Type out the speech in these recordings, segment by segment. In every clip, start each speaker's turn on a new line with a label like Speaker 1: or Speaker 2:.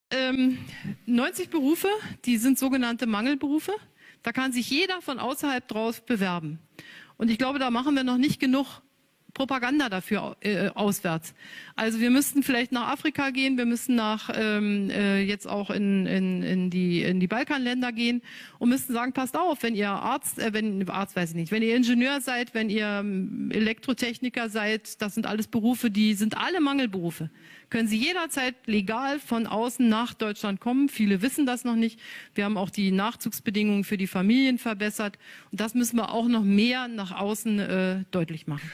Speaker 1: 90 Berufe, die sind sogenannte Mangelberufe. Da kann sich jeder von außerhalb drauf bewerben. Und ich glaube, da machen wir noch nicht genug Propaganda dafür auswärts. Also wir müssten vielleicht nach Afrika gehen, wir müssen jetzt auch in die Balkanländer gehen und müssten sagen, passt auf, wenn ihr wenn ihr Ingenieur seid, wenn ihr Elektrotechniker seid, das sind alles Berufe, die sind alle Mangelberufe. Können Sie jederzeit legal von außen nach Deutschland kommen. Viele wissen das noch nicht. Wir haben auch die Nachzugsbedingungen für die Familien verbessert. Und das müssen wir auch noch mehr nach außen deutlich machen.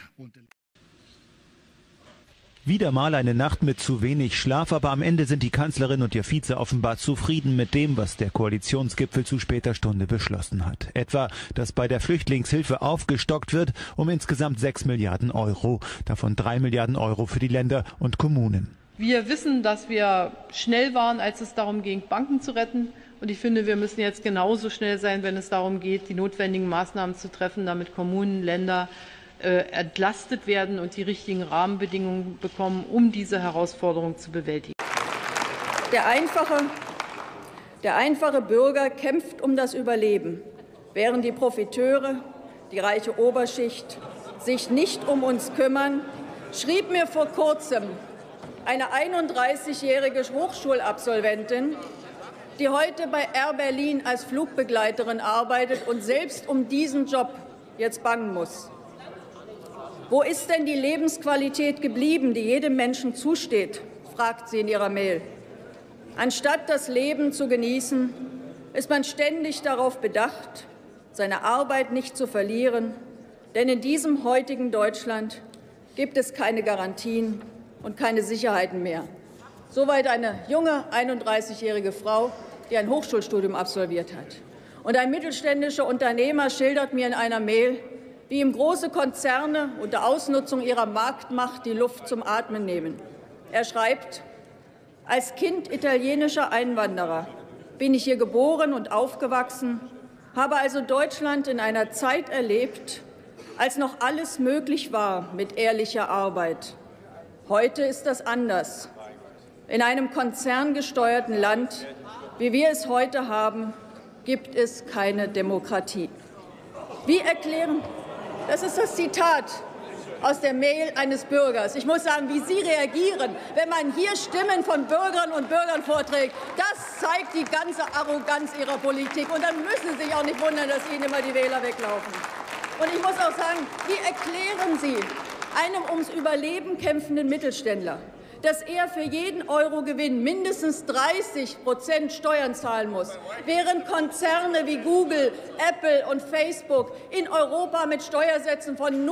Speaker 2: Wieder mal eine Nacht mit zu wenig Schlaf, aber am Ende sind die Kanzlerin und ihr Vize offenbar zufrieden mit dem, was der Koalitionsgipfel zu später Stunde beschlossen hat. Etwa, dass bei der Flüchtlingshilfe aufgestockt wird um insgesamt 6 Milliarden Euro, davon 3 Milliarden Euro für die Länder und Kommunen.
Speaker 1: Wir wissen, dass wir schnell waren, als es darum ging, Banken zu retten. Und ich finde, wir müssen jetzt genauso schnell sein, wenn es darum geht, die notwendigen Maßnahmen zu treffen, damit Kommunen, Länder entlastet werden und die richtigen Rahmenbedingungen bekommen, um diese Herausforderung zu bewältigen.
Speaker 3: Der einfache Bürger kämpft um das Überleben, während die Profiteure, die reiche Oberschicht, sich nicht um uns kümmern, schrieb mir vor kurzem eine 31-jährige Hochschulabsolventin, die heute bei Air Berlin als Flugbegleiterin arbeitet und selbst um diesen Job jetzt bangen muss. Wo ist denn die Lebensqualität geblieben, die jedem Menschen zusteht, fragt sie in ihrer Mail. Anstatt das Leben zu genießen, ist man ständig darauf bedacht, seine Arbeit nicht zu verlieren. Denn in diesem heutigen Deutschland gibt es keine Garantien und keine Sicherheiten mehr. Soweit eine junge 31-jährige Frau, die ein Hochschulstudium absolviert hat. Und ein mittelständischer Unternehmer schildert mir in einer Mail, wie ihm große Konzerne unter Ausnutzung ihrer Marktmacht die Luft zum Atmen nehmen. Er schreibt: Als Kind italienischer Einwanderer bin ich hier geboren und aufgewachsen, habe also Deutschland in einer Zeit erlebt, als noch alles möglich war mit ehrlicher Arbeit. Heute ist das anders. In einem konzerngesteuerten Land, wie wir es heute haben, gibt es keine Demokratie. Wie erklären Das ist das Zitat aus der Mail eines Bürgers. Ich muss sagen, wie Sie reagieren, wenn man hier Stimmen von Bürgerinnen und Bürgern vorträgt, das zeigt die ganze Arroganz Ihrer Politik. Und dann müssen Sie sich auch nicht wundern, dass Ihnen immer die Wähler weglaufen. Und ich muss auch sagen, wie erklären Sie einem ums Überleben kämpfenden Mittelständler, dass er für jeden Euro Gewinn mindestens 30% Steuern zahlen muss, während Konzerne wie Google, Apple und Facebook in Europa mit Steuersätzen von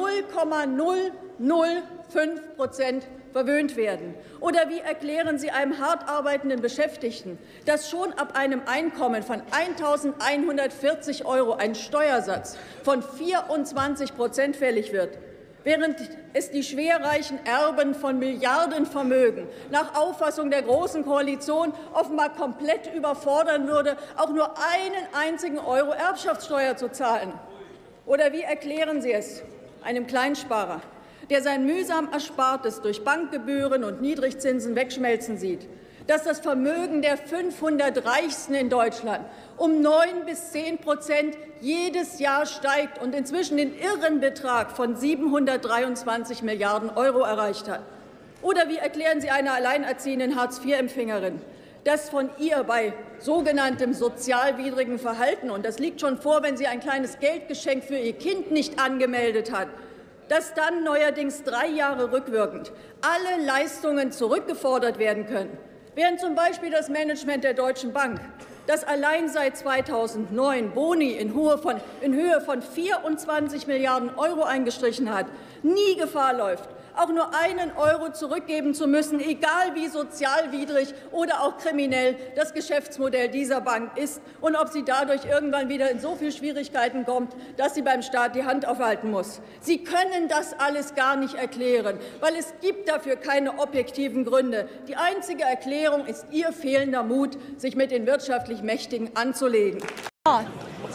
Speaker 3: 0,005% verwöhnt werden? Oder wie erklären Sie einem hart arbeitenden Beschäftigten, dass schon ab einem Einkommen von 1.140 € ein Steuersatz von 24% fällig wird, während es die schwerreichen Erben von Milliardenvermögen nach Auffassung der Großen Koalition offenbar komplett überfordern würde, auch nur einen einzigen Euro Erbschaftssteuer zu zahlen? Oder wie erklären Sie es einem Kleinsparer, der sein mühsam Erspartes durch Bankgebühren und Niedrigzinsen wegschmelzen sieht, dass das Vermögen der 500 Reichsten in Deutschland um 9 bis 10% jedes Jahr steigt und inzwischen den irren Betrag von 723 Milliarden € erreicht hat? Oder wie erklären Sie einer alleinerziehenden Hartz-IV-Empfängerin, dass von ihr bei sogenanntem sozialwidrigen Verhalten, und das liegt schon vor, wenn sie ein kleines Geldgeschenk für ihr Kind nicht angemeldet hat, dass dann neuerdings 3 Jahre rückwirkend alle Leistungen zurückgefordert werden können, während zum Beispiel das Management der Deutschen Bank, das allein seit 2009 Boni in Höhe von 24 Milliarden € eingestrichen hat, nie Gefahr läuft, auch nur einen Euro zurückgeben zu müssen, egal wie sozialwidrig oder auch kriminell das Geschäftsmodell dieser Bank ist und ob sie dadurch irgendwann wieder in so viele Schwierigkeiten kommt, dass sie beim Staat die Hand aufhalten muss. Sie können das alles gar nicht erklären, weil es gibt dafür keine objektiven Gründe. Die einzige Erklärung ist Ihr fehlender Mut, sich mit den wirtschaftlich Mächtigen anzulegen.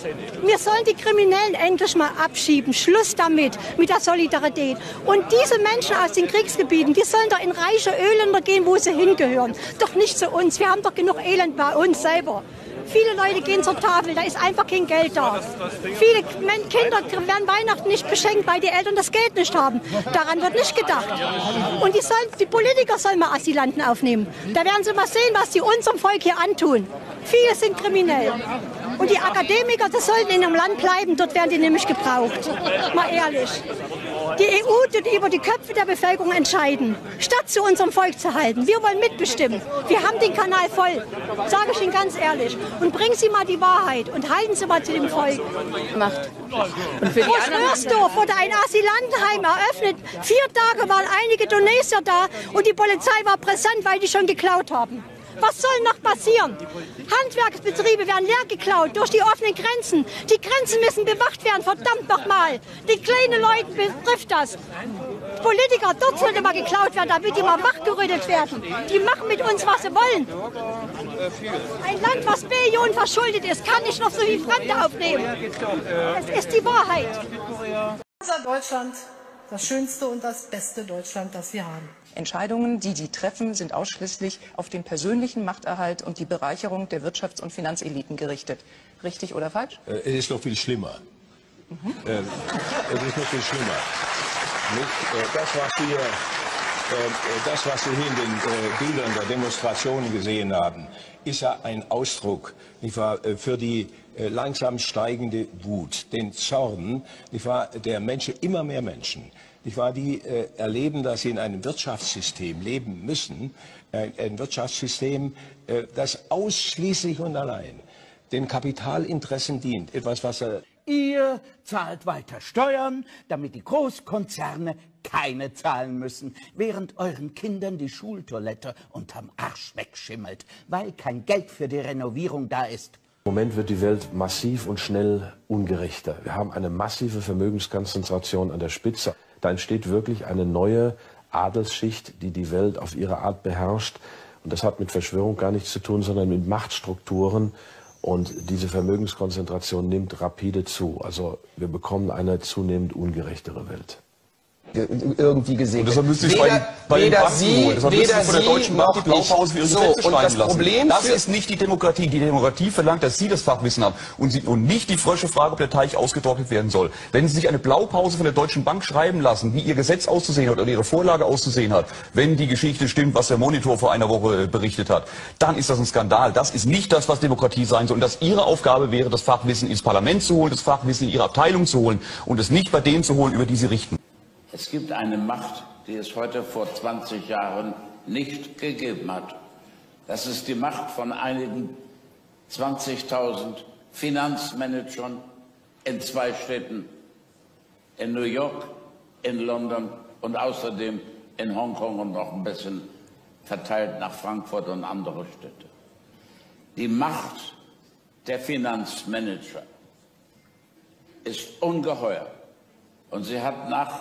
Speaker 4: Wir sollen die Kriminellen endlich mal abschieben. Schluss damit, mit der Solidarität. Und diese Menschen aus den Kriegsgebieten, die sollen doch in reiche Ölländer gehen, wo sie hingehören. Doch nicht zu uns. Wir haben doch genug Elend bei uns selber. Viele Leute gehen zur Tafel, da ist einfach kein Geld da. Viele Kinder werden Weihnachten nicht beschenkt, weil die Eltern das Geld nicht haben. Daran wird nicht gedacht. Und die Politiker sollen mal Asylanten aufnehmen. Da werden sie mal sehen, was sie unserem Volk hier antun. Viele sind kriminell. Und die Akademiker, das sollten in ihrem Land bleiben, dort werden die nämlich gebraucht. Mal ehrlich. Die EU tut über die Köpfe der Bevölkerung entscheiden, statt zu unserem Volk zu halten. Wir wollen mitbestimmen. Wir haben den Kanal voll, sage ich Ihnen ganz ehrlich. Und bringen Sie mal die Wahrheit und halten Sie mal zu dem Volk. Groß-Röhrsdorf wurde ein Asylantenheim eröffnet. 4 Tage waren einige Tunesier da und die Polizei war präsent, weil die schon geklaut haben. Was soll noch passieren? Handwerksbetriebe werden leer geklaut durch die offenen Grenzen. Die Grenzen müssen bewacht werden, verdammt nochmal. Die kleinen Leute betrifft das. Politiker, dort sollte mal geklaut werden, damit die mal wachgerüttelt werden. Die machen mit uns, was sie wollen. Ein Land, was Billionen verschuldet ist, kann nicht noch so viel Fremde aufnehmen. Es ist die Wahrheit.
Speaker 1: Unser Deutschland, das schönste und das beste Deutschland, das wir haben.
Speaker 5: Entscheidungen, die die treffen, sind ausschließlich auf den persönlichen Machterhalt und die Bereicherung der Wirtschafts- und Finanzeliten gerichtet. Richtig oder falsch?
Speaker 6: Es ist noch viel schlimmer. Es ist noch viel schlimmer. Nicht? Das, was wir hier in den Bildern der Demonstrationen gesehen haben, ist ja ein Ausdruck, nicht wahr, für die langsam steigende Wut, den Zorn, nicht wahr, der Menschen, immer mehr Menschen. Die erleben, dass sie in einem Wirtschaftssystem leben müssen, ein Wirtschaftssystem, das ausschließlich und allein den Kapitalinteressen dient. Etwas, was
Speaker 7: Ihr zahlt weiter Steuern, damit die Großkonzerne keine zahlen müssen, während euren Kindern die Schultoilette unterm Arsch wegschimmelt, weil kein Geld für die Renovierung da ist.
Speaker 8: Im Moment wird die Welt massiv und schnell ungerechter. Wir haben eine massive Vermögenskonzentration an der Spitze. Da entsteht wirklich eine neue Adelsschicht, die die Welt auf ihre Art beherrscht. Und das hat mit Verschwörung gar nichts zu tun, sondern mit Machtstrukturen. Und diese Vermögenskonzentration nimmt rapide zu. Also wir bekommen eine zunehmend ungerechtere Welt.
Speaker 9: Irgendwie gesehen.
Speaker 10: Und deshalb müsste ich bei den Banken holen. Deshalb müsste ich von der Deutschen Bank die Blaupause für ihre Gesetze schreiben lassen. Das ist nicht die Demokratie. Die Demokratie verlangt, dass Sie das Fachwissen haben und nicht die frösche Frage, ob der Teich ausgetrocknet werden soll. Wenn Sie sich eine Blaupause von der Deutschen Bank schreiben lassen, wie Ihr Gesetz auszusehen hat oder Ihre Vorlage auszusehen hat, wenn die Geschichte stimmt, was der Monitor vor einer Woche berichtet hat, dann ist das ein Skandal. Das ist nicht das, was Demokratie sein soll. Und dass Ihre Aufgabe wäre, das Fachwissen ins Parlament zu holen, das Fachwissen in Ihre Abteilung zu holen und es nicht bei denen zu holen, über die Sie richten.
Speaker 11: Es gibt eine Macht, die es heute vor 20 Jahren nicht gegeben hat. Das ist die Macht von einigen 20.000 Finanzmanagern in 2 Städten, in New York, in London und außerdem in Hongkong und noch ein bisschen verteilt nach Frankfurt und andere Städte. Die Macht der Finanzmanager ist ungeheuer und sie hat nach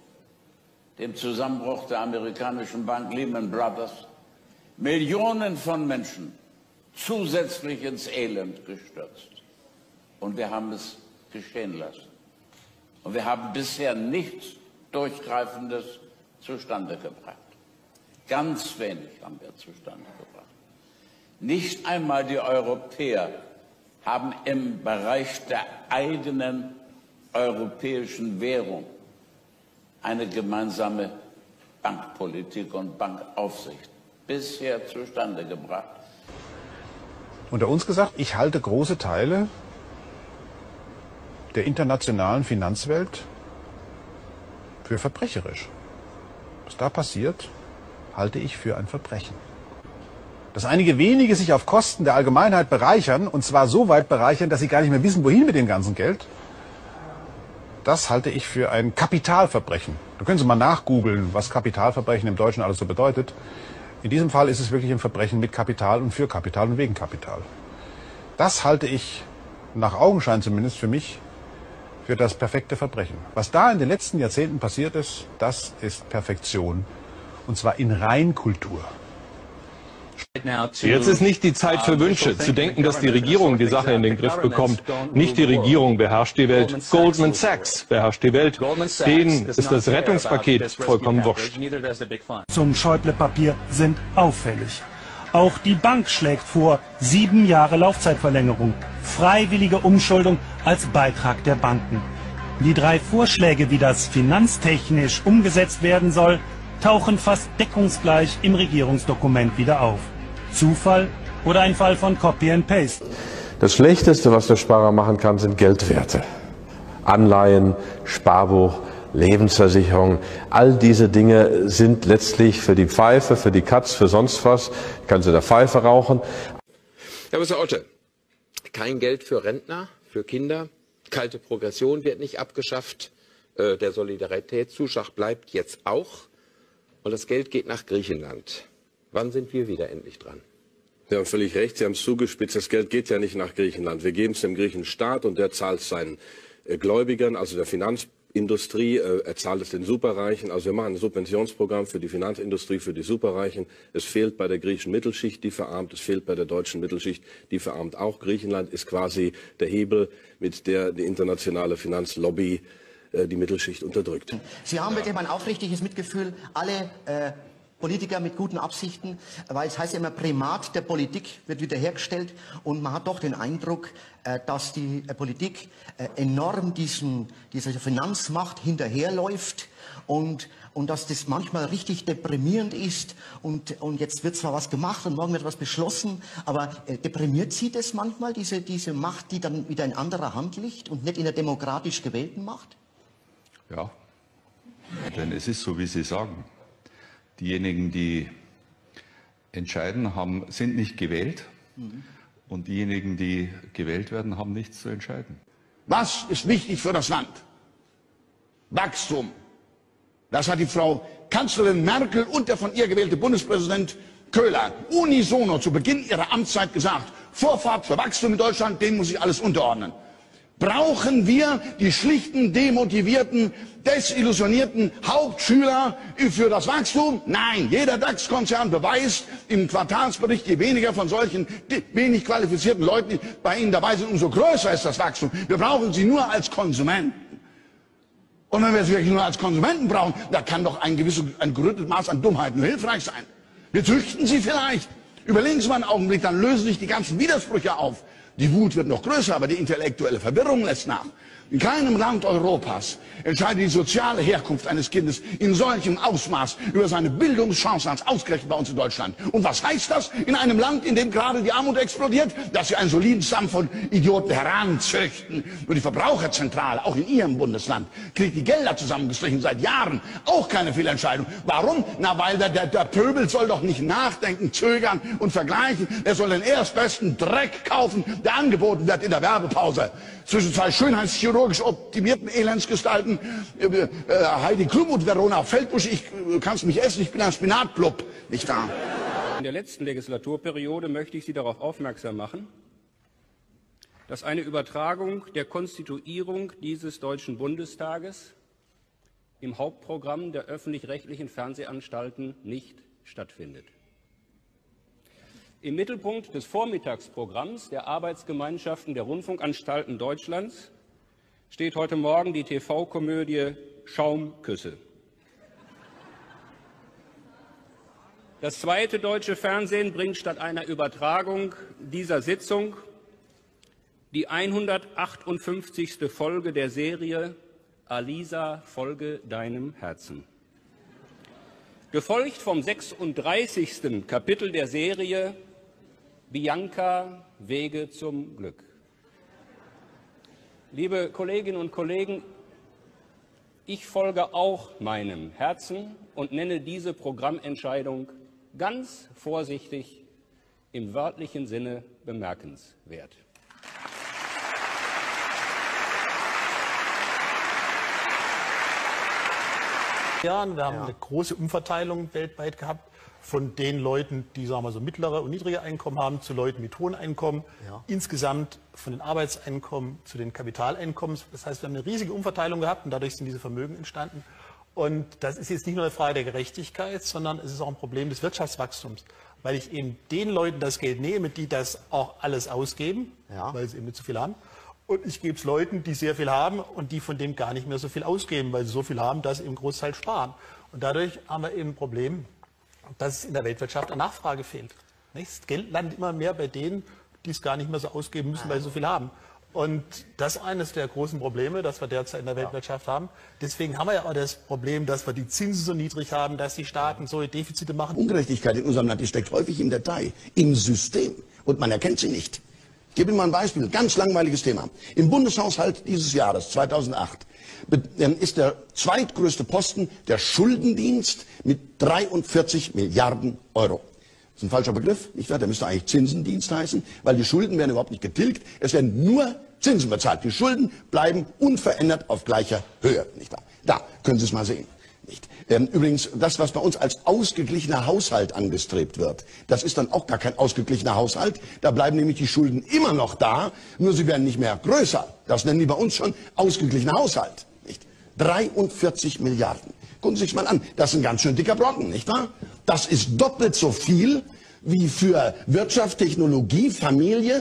Speaker 11: dem Zusammenbruch der amerikanischen Bank Lehman Brothers Millionen von Menschen zusätzlich ins Elend gestürzt. Und wir haben es geschehen lassen. Und wir haben bisher nichts Durchgreifendes zustande gebracht. Ganz wenig haben wir zustande gebracht. Nicht einmal die Europäer haben im Bereich der eigenen europäischen Währung eine gemeinsame Bankpolitik und Bankaufsicht bisher zustande gebracht.
Speaker 12: Unter uns gesagt, ich halte große Teile der internationalen Finanzwelt für verbrecherisch. Was da passiert, halte ich für ein Verbrechen. Dass einige wenige sich auf Kosten der Allgemeinheit bereichern, und zwar so weit bereichern, dass sie gar nicht mehr wissen, wohin mit dem ganzen Geld, das halte ich für ein Kapitalverbrechen. Da können Sie mal nachgoogeln, was Kapitalverbrechen im Deutschen alles so bedeutet. In diesem Fall ist es wirklich ein Verbrechen mit Kapital und für Kapital und wegen Kapital. Das halte ich, nach Augenschein zumindest für mich, für das perfekte Verbrechen. Was da in den letzten Jahrzehnten passiert ist, das ist Perfektion. Und zwar in Reinkultur.
Speaker 13: Jetzt ist nicht die Zeit für Wünsche. Zu denken, dass die Regierung die Sache in den Griff bekommt. Nicht die Regierung beherrscht die Welt. Goldman Sachs beherrscht die Welt. Denen ist das Rettungspaket vollkommen wurscht.
Speaker 14: Zum Schäuble-Papier sind auffällig. Auch die Bank schlägt vor 7 Jahre Laufzeitverlängerung, freiwillige Umschuldung als Beitrag der Banken. Die 3 Vorschläge, wie das finanztechnisch umgesetzt werden soll, tauchen fast deckungsgleich im Regierungsdokument wieder auf. Zufall oder ein Fall von Copy and Paste?
Speaker 8: Das Schlechteste, was der Sparer machen kann, sind Geldwerte. Anleihen, Sparbuch, Lebensversicherung, all diese Dinge sind letztlich für die Pfeife, für die Katz, für sonst was. Kannst du der Pfeife rauchen.
Speaker 15: Herr Professor Otte, kein Geld für Rentner, für Kinder, kalte Progression wird nicht abgeschafft, der Solidaritätszuschlag bleibt jetzt auch und das Geld geht nach Griechenland. Wann sind wir wieder endlich dran?
Speaker 8: Sie haben völlig recht, Sie haben es zugespitzt. Das Geld geht ja nicht nach Griechenland. Wir geben es dem griechischen Staat und der zahlt es seinen Gläubigern, also der Finanzindustrie, er zahlt es den Superreichen. Also wir machen ein Subventionsprogramm für die Finanzindustrie, für die Superreichen. Es fehlt bei der griechischen Mittelschicht, die verarmt. Es fehlt bei der deutschen Mittelschicht, die verarmt auch. Griechenland ist quasi der Hebel, mit der die internationale Finanzlobby die Mittelschicht unterdrückt.
Speaker 16: Sie haben wirklich mein aufrichtiges Mitgefühl, alle Politiker mit guten Absichten, weil es heißt ja immer, Primat der Politik wird wiederhergestellt und man hat doch den Eindruck, dass die Politik enorm dieser Finanzmacht hinterherläuft und dass das manchmal richtig deprimierend ist und jetzt wird zwar was gemacht und morgen wird was beschlossen, aber deprimiert Sie das manchmal, diese Macht, die dann wieder in anderer Hand liegt und nicht in der demokratisch gewählten Macht?
Speaker 17: Ja, denn es ist so, wie Sie sagen. Diejenigen, die entscheiden, sind nicht gewählt und diejenigen, die gewählt werden, haben nichts zu entscheiden.
Speaker 12: Was ist wichtig für das Land? Wachstum. Das hat die Frau Kanzlerin Merkel und der von ihr gewählte Bundespräsident Köhler unisono zu Beginn ihrer Amtszeit gesagt. Vorfahrt für Wachstum in Deutschland, dem muss sich alles unterordnen. Brauchen wir die schlichten, demotivierten, desillusionierten Hauptschüler für das Wachstum? Nein, jeder DAX-Konzern beweist im Quartalsbericht, je weniger von solchen wenig qualifizierten Leuten bei Ihnen dabei sind, umso größer ist das Wachstum. Wir brauchen sie nur als Konsumenten. Und wenn wir sie wirklich nur als Konsumenten brauchen, da kann doch ein gerütteltes Maß an Dummheit nur hilfreich sein. Wir züchten sie vielleicht. Überlegen Sie mal einen Augenblick, dann lösen sich die ganzen Widersprüche auf. Die Wut wird noch größer, aber die intellektuelle Verwirrung lässt nach. In keinem Land Europas entscheidet die soziale Herkunft eines Kindes in solchem Ausmaß über seine Bildungschancen als ausgerechnet bei uns in Deutschland. Und was heißt das in einem Land, in dem gerade die Armut explodiert? Dass sie einen soliden Stamm von Idioten heranzüchten. Nur die Verbraucherzentrale, auch in Ihrem Bundesland, kriegt die Gelder zusammengestrichen seit Jahren. Auch keine Fehlentscheidung. Warum? Na, weil der Pöbel soll doch nicht nachdenken, zögern und vergleichen. Er soll den erstbesten Dreck kaufen, der angeboten wird in der Werbepause. Zwischen zwei schönheitschirurgisch optimierten Elendsgestalten, Heidi Klum und Verona Feldbusch, ich kann's mich essen, ich bin ein Spinatblub, nicht wahr?
Speaker 18: In der letzten Legislaturperiode möchte ich Sie darauf aufmerksam machen, dass eine Übertragung der Konstituierung dieses Deutschen Bundestages im Hauptprogramm der öffentlich-rechtlichen Fernsehanstalten nicht stattfindet. Im Mittelpunkt des Vormittagsprogramms der Arbeitsgemeinschaften der Rundfunkanstalten Deutschlands steht heute Morgen die TV-Komödie Schaumküsse. Das zweite deutsche Fernsehen bringt statt einer Übertragung dieser Sitzung die 158. Folge der Serie Alisa, folge deinem Herzen. Gefolgt vom 36. Kapitel der Serie Bianca, Wege zum Glück. Liebe Kolleginnen und Kollegen, ich folge auch meinem Herzen und nenne diese Programmentscheidung ganz vorsichtig im wörtlichen Sinne bemerkenswert.
Speaker 19: Jahren. Wir haben eine große Umverteilung weltweit gehabt von den Leuten, die sagen wir so mittlere und niedrige Einkommen haben, zu Leuten mit hohen Einkommen. Ja. Insgesamt von den Arbeitseinkommen zu den Kapitaleinkommen. Das heißt, wir haben eine riesige Umverteilung gehabt und dadurch sind diese Vermögen entstanden. Und das ist jetzt nicht nur eine Frage der Gerechtigkeit, sondern es ist auch ein Problem des Wirtschaftswachstums. weil ich eben den Leuten das Geld nehme, die das auch alles ausgeben, weil sie eben nicht so viel haben. Und ich gebe es Leuten, die sehr viel haben und die von dem gar nicht mehr so viel ausgeben, weil sie so viel haben, dass sie im Großteil sparen. Und dadurch haben wir eben ein Problem, dass es in der Weltwirtschaft an Nachfrage fehlt. Das Geld landet immer mehr bei denen, die es gar nicht mehr so ausgeben müssen, weil sie so viel haben. Und das ist eines der großen Probleme, das wir derzeit in der Weltwirtschaft haben. Deswegen haben wir ja auch das Problem, dass wir die Zinsen so niedrig haben, dass die Staaten so Defizite machen.
Speaker 20: Ungerechtigkeit in unserem Land, die steckt häufig im Detail, im System. Und man erkennt sie nicht. Ich gebe Ihnen mal ein Beispiel, ganz langweiliges Thema. Im Bundeshaushalt dieses Jahres, 2008, ist der zweitgrößte Posten der Schuldendienst mit 43 Milliarden Euro. Das ist ein falscher Begriff, nicht wahr? Der müsste eigentlich Zinsendienst heißen, weil die Schulden werden überhaupt nicht getilgt. Es werden nur Zinsen bezahlt. Die Schulden bleiben unverändert auf gleicher Höhe, nicht wahr? Da können Sie es mal sehen. Nicht? Übrigens, das, was bei uns als ausgeglichener Haushalt angestrebt wird, das ist dann auch gar kein ausgeglichener Haushalt. Da bleiben nämlich die Schulden immer noch da, nur sie werden nicht mehr größer. Das nennen die bei uns schon ausgeglichener Haushalt. Nicht? 43 Milliarden. Gucken Sie sich mal an, das ist ein ganz schön dicker Brocken, nicht wahr? Das ist doppelt so viel wie für Wirtschaft, Technologie, Familie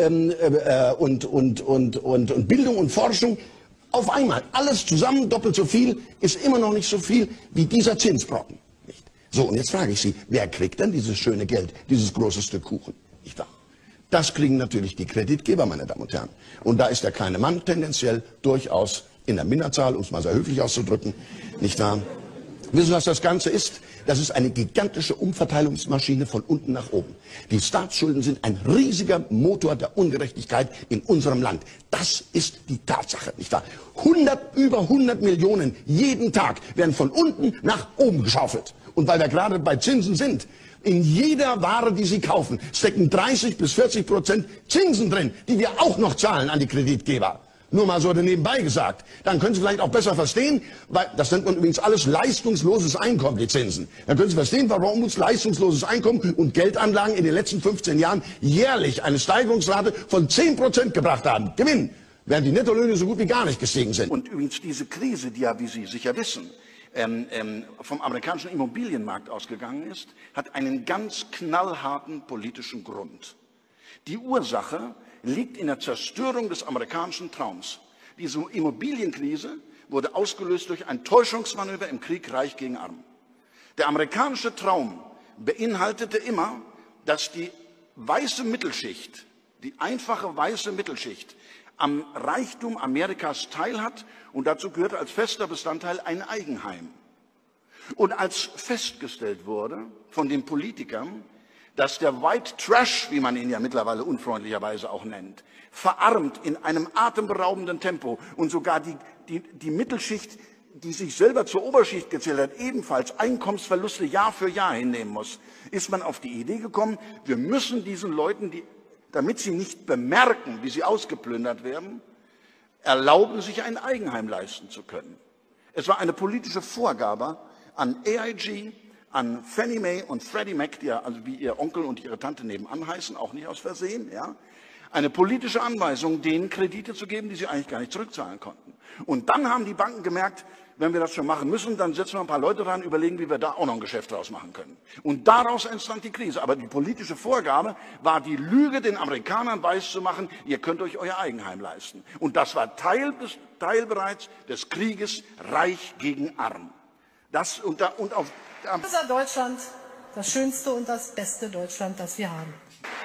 Speaker 20: und Bildung und Forschung auf einmal. Alles zusammen doppelt so viel, ist immer noch nicht so viel wie dieser Zinsbrocken. Nicht? So, und jetzt frage ich Sie, wer kriegt denn dieses schöne Geld, dieses große Stück Kuchen? Nicht wahr? Das kriegen natürlich die Kreditgeber, meine Damen und Herren. Und da ist der kleine Mann tendenziell durchaus in der Minderzahl, um es mal sehr höflich auszudrücken, nicht wahr? Wissen Sie, was das Ganze ist? Das ist eine gigantische Umverteilungsmaschine von unten nach oben. Die Staatsschulden sind ein riesiger Motor der Ungerechtigkeit in unserem Land. Das ist die Tatsache, nicht wahr? Über 100 Millionen jeden Tag werden von unten nach oben geschaufelt. Und weil wir gerade bei Zinsen sind, in jeder Ware, die Sie kaufen, stecken 30 bis 40% Zinsen drin, die wir auch noch zahlen an die Kreditgeber. Nur mal so nebenbei gesagt. Dann können Sie vielleicht auch besser verstehen, weil das nennt man übrigens alles leistungsloses Einkommen, die Zinsen. Dann können Sie verstehen, warum uns leistungsloses Einkommen und Geldanlagen in den letzten 15 Jahren jährlich eine Steigerungsrate von 10% gebracht haben. Gewinn, während die Nettolöhne so gut wie gar nicht gestiegen sind.
Speaker 21: Und übrigens diese Krise, die ja, wie Sie sicher wissen, vom amerikanischen Immobilienmarkt ausgegangen ist, hat einen ganz knallharten politischen Grund. Die Ursache liegt in der Zerstörung des amerikanischen Traums. Diese Immobilienkrise wurde ausgelöst durch ein Täuschungsmanöver im Krieg Reich gegen Arm. Der amerikanische Traum beinhaltete immer, dass die weiße Mittelschicht, die einfache weiße Mittelschicht, am Reichtum Amerikas teilhat und dazu gehörte als fester Bestandteil ein Eigenheim. Und als festgestellt wurde von den Politikern, dass der White Trash, wie man ihn ja mittlerweile unfreundlicherweise auch nennt, verarmt in einem atemberaubenden Tempo und sogar die Mittelschicht, die sich selber zur Oberschicht gezählt hat, ebenfalls Einkommensverluste Jahr für Jahr hinnehmen muss, ist man auf die Idee gekommen, wir müssen diesen Leuten, damit sie nicht bemerken, wie sie ausgeplündert werden, erlauben, sich ein Eigenheim leisten zu können. Es war eine politische Vorgabe an AIG, an Fannie Mae und Freddie Mac, die ja, also wie ihr Onkel und ihre Tante nebenan heißen, auch nicht aus Versehen, ja, eine politische Anweisung, denen Kredite zu geben, die sie eigentlich gar nicht zurückzahlen konnten. Und dann haben die Banken gemerkt, wenn wir das schon machen müssen, dann setzen wir ein paar Leute dran, überlegen, wie wir da auch noch ein Geschäft draus machen können. Und daraus entstand die Krise. Aber die politische Vorgabe war die Lüge, den Amerikanern weiszumachen, ihr könnt euch euer Eigenheim leisten. Und das war Teil bereits des Krieges Reich gegen Arm.
Speaker 22: Unser Deutschland, das schönste und das beste Deutschland, das wir haben.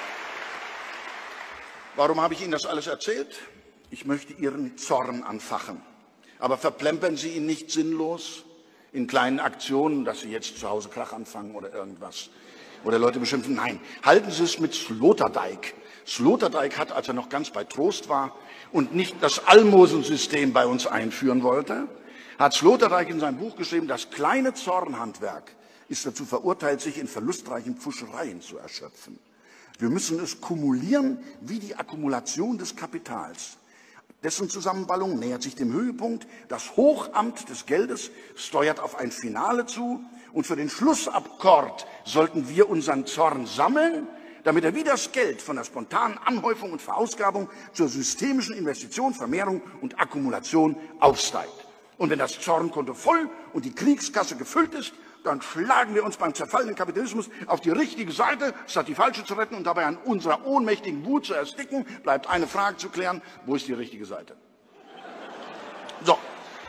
Speaker 21: Warum habe ich Ihnen das alles erzählt? Ich möchte Ihren Zorn anfachen. Aber verplempern Sie ihn nicht sinnlos in kleinen Aktionen, dass Sie jetzt zu Hause Krach anfangen oder irgendwas. Oder Leute beschimpfen. Nein, halten Sie es mit Sloterdijk. Sloterdijk hat, als er noch ganz bei Trost war und nicht das Almosensystem bei uns einführen wollte, hat Sloterdijk in seinem Buch geschrieben, das kleine Zornhandwerk ist dazu verurteilt, sich in verlustreichen Pfuschereien zu erschöpfen. Wir müssen es kumulieren wie die Akkumulation des Kapitals. Dessen Zusammenballung nähert sich dem Höhepunkt. Das Hochamt des Geldes steuert auf ein Finale zu. Und für den Schlussakkord sollten wir unseren Zorn sammeln, damit er wie das Geld von der spontanen Anhäufung und Verausgabung zur systemischen Investition, Vermehrung und Akkumulation aufsteigt. Und wenn das Zornkonto voll und die Kriegskasse gefüllt ist, dann schlagen wir uns beim zerfallenen Kapitalismus auf die richtige Seite, statt die falsche zu retten und dabei an unserer ohnmächtigen Wut zu ersticken, bleibt eine Frage zu klären: Wo ist die richtige Seite? So.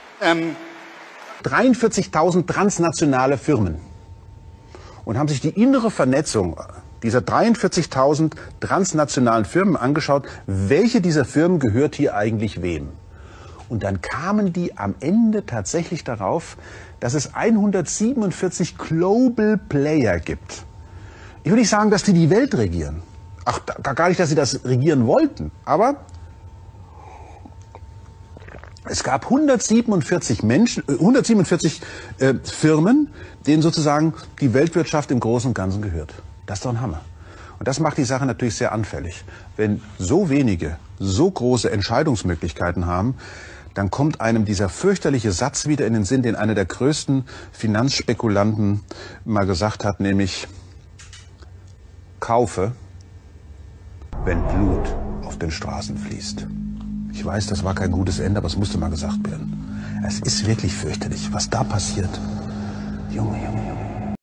Speaker 12: 43.000 transnationale Firmen und haben sich die innere Vernetzung dieser 43.000 transnationalen Firmen angeschaut, welche dieser Firmen gehört hier eigentlich wem. Und dann kamen die am Ende tatsächlich darauf, dass es 147 Global Player gibt. Ich will nicht sagen, dass die Welt regieren. Ach, gar nicht, dass sie das regieren wollten. Aber es gab 147 Firmen, denen sozusagen die Weltwirtschaft im Großen und Ganzen gehört. Das ist doch ein Hammer. Und das macht die Sache natürlich sehr anfällig. Wenn so wenige so große Entscheidungsmöglichkeiten haben, dann kommt einem dieser fürchterliche Satz wieder in den Sinn, den einer der größten Finanzspekulanten mal gesagt hat, nämlich: Kaufe, wenn Blut auf den Straßen fließt. Ich weiß, das war kein gutes Ende, aber es musste mal gesagt werden. Es ist wirklich fürchterlich, was da passiert. Junge, Junge, Junge.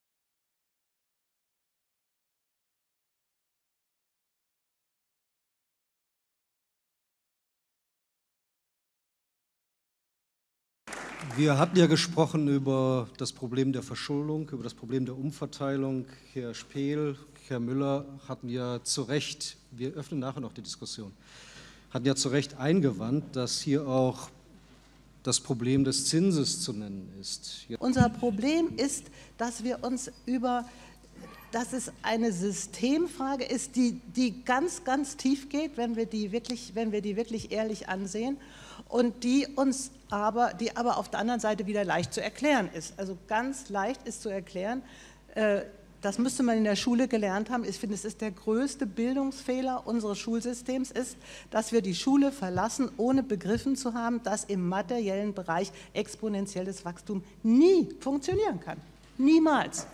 Speaker 2: Wir hatten ja gesprochen über das Problem der Verschuldung, über das Problem der Umverteilung. Herr Speel, Herr Müller hatten ja zu Recht, wir öffnen nachher noch die Diskussion, hatten ja zu Recht eingewandt, dass hier auch das Problem des Zinses zu nennen ist.
Speaker 22: Unser Problem ist, dass wir uns dass es eine Systemfrage ist, die ganz, ganz tief geht, wenn wir die wirklich ehrlich ansehen, und die aber auf der anderen Seite wieder leicht zu erklären ist. Also ganz leicht ist zu erklären, das müsste man in der Schule gelernt haben. Ich finde, es ist der größte Bildungsfehler unseres Schulsystems, ist, dass wir die Schule verlassen, ohne begriffen zu haben, dass im materiellen Bereich exponentielles Wachstum nie funktionieren kann. Niemals.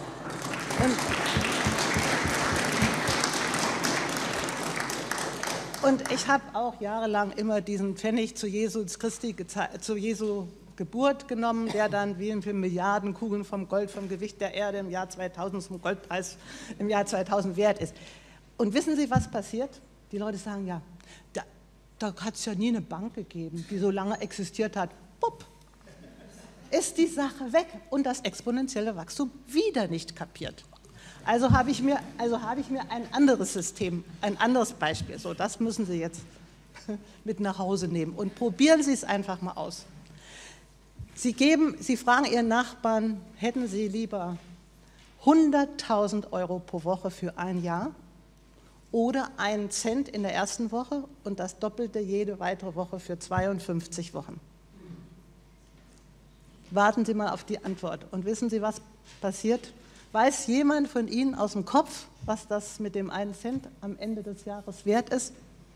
Speaker 22: Und ich habe auch jahrelang immer diesen Pfennig zu Jesu Geburt genommen, der dann wie für Milliardenkugeln vom Gold, vom Gewicht der Erde im Jahr 2000 zum Goldpreis im Jahr 2000 wert ist. Und wissen Sie, was passiert? Die Leute sagen, ja, da hat es ja nie eine Bank gegeben, die so lange existiert hat. Bupp, ist die Sache weg und das exponentielle Wachstum wieder nicht kapiert. Also habe ich mir ein anderes System, ein anderes Beispiel. So, das müssen Sie jetzt mit nach Hause nehmen und probieren Sie es einfach mal aus. Sie fragen Ihren Nachbarn, hätten Sie lieber 100.000 Euro pro Woche für ein Jahr oder 1 Cent in der ersten Woche und das Doppelte jede weitere Woche für 52 Wochen? Warten Sie mal auf die Antwort. Und wissen Sie, was passiert? Weiß jemand von Ihnen aus dem Kopf, was das mit dem 1 Cent am Ende des Jahres wert ist?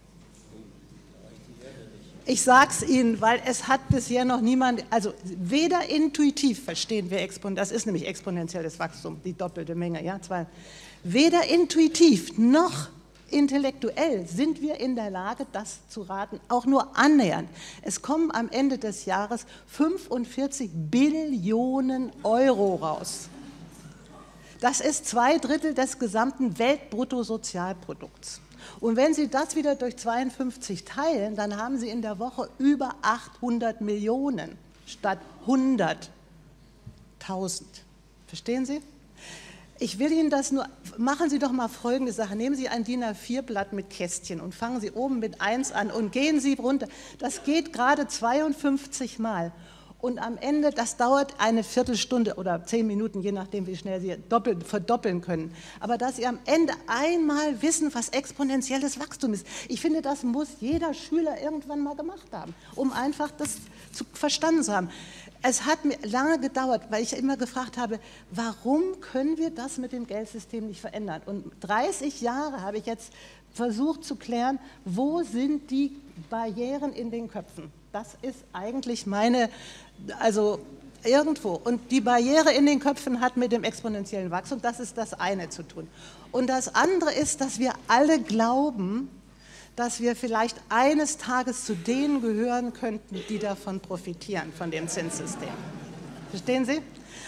Speaker 22: Ich sage es Ihnen, weil es hat bisher noch niemand, also weder intuitiv verstehen wir das ist nämlich exponentielles Wachstum, die doppelte Menge, ja, weder intuitiv noch intellektuell sind wir in der Lage, das zu raten, auch nur annähernd. Es kommen am Ende des Jahres 45 Billionen Euro raus. Das ist 2/3 des gesamten Weltbruttosozialprodukts. Und wenn Sie das wieder durch 52 teilen, dann haben Sie in der Woche über 800 Millionen statt 100.000. Verstehen Sie? Ich will Ihnen das nur, machen Sie doch mal folgende Sache. Nehmen Sie ein DIN A4-Blatt mit Kästchen und fangen Sie oben mit 1 an und gehen Sie runter. Das geht gerade 52 Mal. Und am Ende, das dauert eine Viertelstunde oder 10 Minuten, je nachdem, wie schnell Sie verdoppeln können. Aber dass Sie am Ende einmal wissen, was exponentielles Wachstum ist. Ich finde, das muss jeder Schüler irgendwann mal gemacht haben, um einfach das verstanden zu haben. Es hat mir lange gedauert, weil ich immer gefragt habe, warum können wir das mit dem Geldsystem nicht verändern? Und 30 Jahre habe ich jetzt versucht zu klären, wo sind die Barrieren in den Köpfen? Das ist eigentlich also irgendwo. Und die Barriere in den Köpfen hat mit dem exponentiellen Wachstum, das ist das eine zu tun. Und das andere ist, dass wir alle glauben, dass wir vielleicht eines Tages zu denen gehören könnten, die davon profitieren, von dem Zinssystem. Verstehen Sie?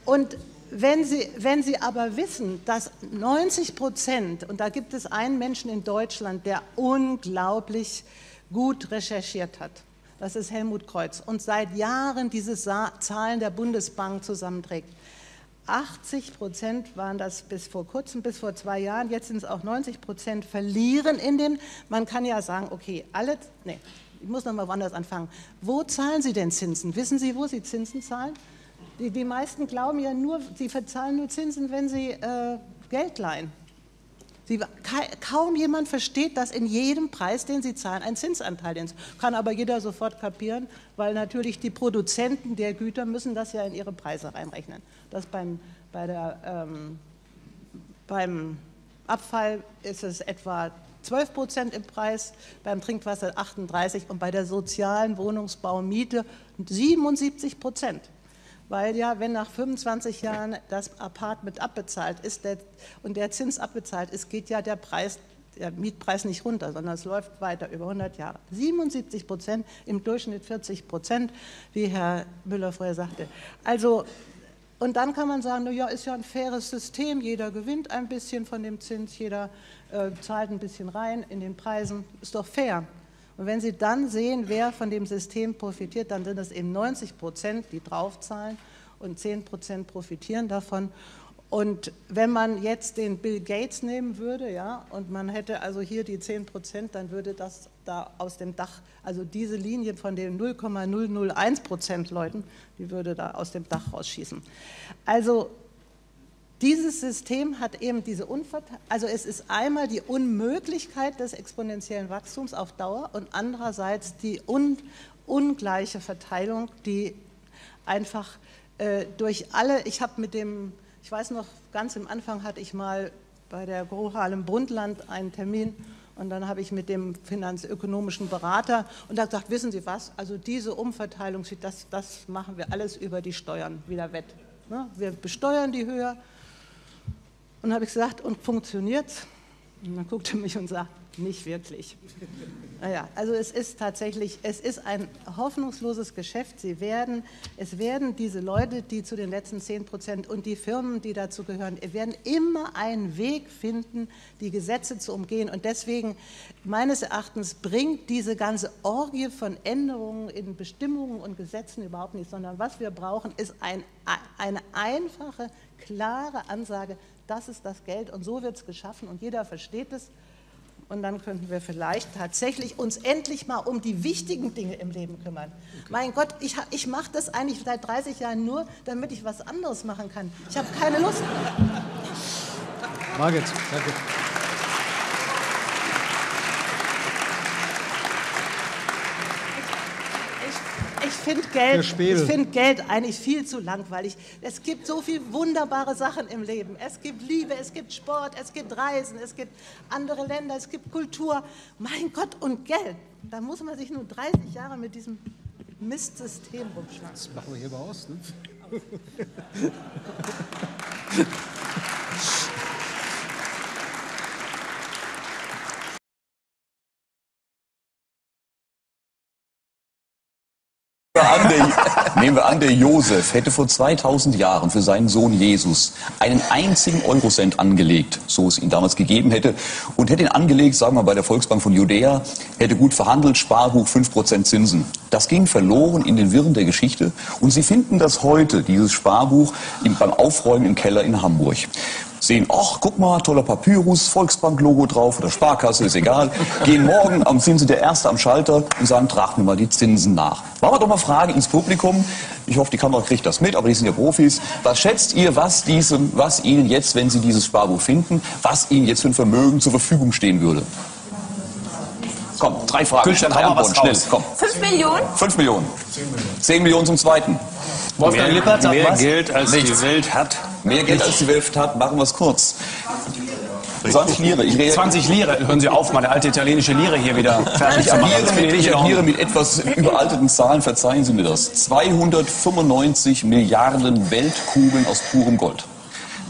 Speaker 22: Und wenn Sie aber wissen, dass 90%, und da gibt es einen Menschen in Deutschland, der unglaublich gut recherchiert hat, das ist Helmut Kreuz, und seit Jahren diese Zahlen der Bundesbank zusammenträgt. 80% waren das bis vor kurzem, bis vor 2 Jahren, jetzt sind es auch 90%, verlieren in den, man kann ja sagen, okay, ich muss nochmal woanders anfangen. Wo zahlen Sie denn Zinsen? Wissen Sie, wo Sie Zinsen zahlen? Die meisten glauben ja nur, sie verzahlen nur Zinsen, wenn sie Geld leihen. Kaum jemand versteht, dass in jedem Preis, den sie zahlen, ein Zinsanteil ist. Kann aber jeder sofort kapieren, weil natürlich die Produzenten der Güter müssen das ja in ihre Preise reinrechnen. Das beim Abfall ist es etwa 12% im Preis, beim Trinkwasser 38% und bei der sozialen Wohnungsbaumiete 77%. Weil ja, wenn nach 25 Jahren das Apartment abbezahlt ist und der Zins abbezahlt ist, geht ja der Mietpreis nicht runter, sondern es läuft weiter über 100 Jahre. 77%, im Durchschnitt 40%, wie Herr Müller vorher sagte. Also, und dann kann man sagen, na ja, ist ja ein faires System, jeder gewinnt ein bisschen von dem Zins, jeder zahlt ein bisschen rein in den Preisen, ist doch fair. Und wenn Sie dann sehen, wer von dem System profitiert, dann sind es eben 90%, die draufzahlen und 10% profitieren davon. Und wenn man jetzt den Bill Gates nehmen würde, ja, und man hätte also hier die 10%, dann würde das da aus dem Dach, also diese Linie von den 0,001% Leuten, die würde da aus dem Dach rausschießen. Also dieses System hat eben diese also es ist einmal die Unmöglichkeit des exponentiellen Wachstums auf Dauer und andererseits die ungleiche Verteilung, die einfach durch alle, ich weiß noch, ganz am Anfang hatte ich mal bei der Gro Harlem Brundtland einen Termin und dann habe ich mit dem finanzökonomischen Berater und er hat gesagt, wissen Sie was, also diese Umverteilung, das machen wir alles über die Steuern wieder wett. Ne? Wir besteuern die höher. Und habe ich gesagt, und funktioniert's? Und dann guckte er mich und sagt, nicht wirklich. Naja, also es ist tatsächlich, es ist ein hoffnungsloses Geschäft. Es werden diese Leute, die zu den letzten 10% und die Firmen, die dazu gehören, werden immer einen Weg finden, die Gesetze zu umgehen. Und deswegen, meines Erachtens, bringt diese ganze Orgie von Änderungen in Bestimmungen und Gesetzen überhaupt nichts, sondern was wir brauchen, ist eine einfache, klare Ansage, das ist das Geld und so wird es geschaffen und jeder versteht es. Und dann könnten wir vielleicht tatsächlich uns endlich mal um die wichtigen Dinge im Leben kümmern. Okay. Mein Gott, ich mache das eigentlich seit 30 Jahren nur, damit ich was anderes machen kann. Ich habe keine Lust.
Speaker 2: Margit, danke.
Speaker 22: Ich finde Geld eigentlich viel zu langweilig. Es gibt so viele wunderbare Sachen im Leben. Es gibt Liebe, es gibt Sport, es gibt Reisen, es gibt andere Länder, es gibt Kultur. Mein Gott, und Geld. Da muss man sich nur 30 Jahre mit diesem Mistsystem rumschlagen.
Speaker 2: Das machen wir hier mal aus, ne?
Speaker 10: Nehmen wir an, der Josef hätte vor 2000 Jahren für seinen Sohn Jesus einen einzigen Eurocent angelegt, so es ihn damals gegeben hätte, und hätte ihn angelegt, sagen wir mal, bei der Volksbank von Judäa, hätte gut verhandelt, Sparbuch 5% Zinsen. Das ging verloren in den Wirren der Geschichte und Sie finden das heute, dieses Sparbuch, beim Aufräumen im Keller in Hamburg. Sehen, ach, guck mal, toller Papyrus, Volksbank-Logo drauf oder Sparkasse, ist egal. Gehen morgen, sind Sie der Erste am Schalter und sagen, trag mir mal die Zinsen nach. Machen wir doch mal Fragen ins Publikum. Ich hoffe, die Kamera kriegt das mit, aber die sind ja Profis. Was schätzt ihr, was Ihnen jetzt, wenn Sie dieses Sparbuch finden, was Ihnen jetzt für ein Vermögen zur Verfügung stehen würde? Komm, 3 Fragen, 3 Antworten, schnell, komm.
Speaker 3: 5 Millionen?
Speaker 10: 5 Millionen. 10 Millionen zum Zweiten.
Speaker 3: Wolfgang Lippert sagt
Speaker 10: mehr
Speaker 3: was?
Speaker 10: Geld als die Welt hat. Mehr Geld als die Welt hat, machen wir es kurz. 20 Lire.
Speaker 3: 20 Lire, hören Sie auf, meine alte italienische Lire hier wieder fertig zu machen.
Speaker 10: Ich agiere mit etwas überalteten Zahlen, verzeihen Sie mir das. 295 Milliarden Weltkugeln aus purem Gold.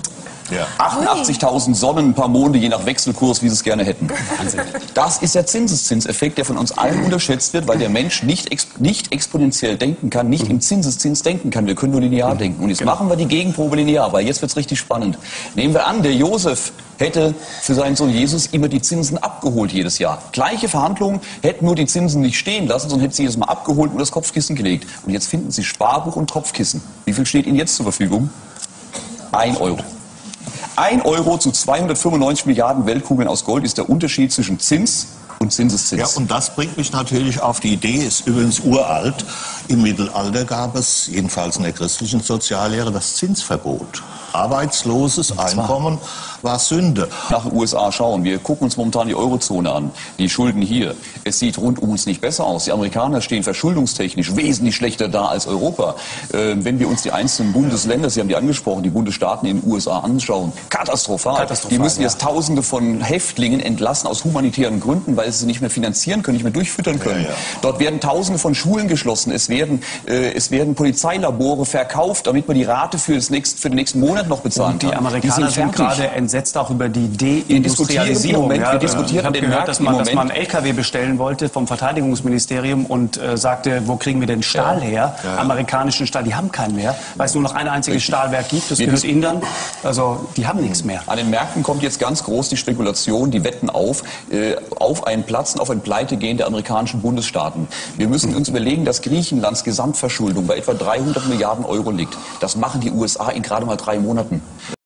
Speaker 10: Ja. 88.000 Sonnen, ein paar Monde, je nach Wechselkurs, wie sie es gerne hätten. Wahnsinn. Das ist der Zinseszinseffekt, der von uns allen unterschätzt wird, weil der Mensch nicht exponentiell denken kann, nicht im Zinseszins denken kann. Wir können nur linear denken. Und jetzt machen wir die Gegenprobe linear, weil jetzt wird es richtig spannend. Nehmen wir an, der Josef hätte für seinen Sohn Jesus immer die Zinsen abgeholt jedes Jahr. Gleiche Verhandlungen, hätten nur die Zinsen nicht stehen lassen, sondern hätten sie jedes Mal abgeholt und das Kopfkissen gelegt. Und jetzt finden Sie Sparbuch und Kopfkissen. Wie viel steht Ihnen jetzt zur Verfügung? 1 Euro. 1 Euro zu 295 Milliarden Weltkugeln aus Gold ist der Unterschied zwischen Zins und Zinseszins.
Speaker 1: Ja, und das bringt mich natürlich auf die Idee, ist übrigens uralt. Im Mittelalter gab es, jedenfalls in der christlichen Soziallehre, das Zinsverbot. Arbeitsloses Einkommen war Sünde.
Speaker 10: Nach den USA schauen, wir gucken uns momentan die Eurozone an, die Schulden hier. Es sieht rund um uns nicht besser aus. Die Amerikaner stehen verschuldungstechnisch wesentlich schlechter da als Europa. Wenn wir uns die einzelnen Bundesländer, Sie haben die angesprochen, die Bundesstaaten in den USA anschauen, katastrophal. Die müssen jetzt Tausende von Häftlingen entlassen aus humanitären Gründen, weil sie sie nicht mehr finanzieren können, nicht mehr durchfüttern können. Dort werden Tausende von Schulen geschlossen. Es werden Polizeilabore verkauft, damit man die Rate für den nächsten Monat noch bezahlen kann.
Speaker 3: Die Amerikaner sind gerade entsetzt auch über die Deindustrialisierung.
Speaker 10: Wir diskutieren
Speaker 3: ich habe gehört, dass man einen LKW bestellen wollte vom Verteidigungsministerium und sagte, wo kriegen wir denn Stahl her? Amerikanischen Stahl, die haben keinen mehr, weil es nur noch ein einziges Stahlwerk gibt, das gehört Indern. Also die haben nichts mehr.
Speaker 10: An den Märkten kommt jetzt ganz groß die Spekulation, die wetten auf einen Platzen, auf ein Pleitegehen der amerikanischen Bundesstaaten. Wir müssen uns überlegen, dass Griechenlands Gesamtverschuldung bei etwa 300 Milliarden Euro liegt. Das machen die USA in gerade mal 3 Monaten.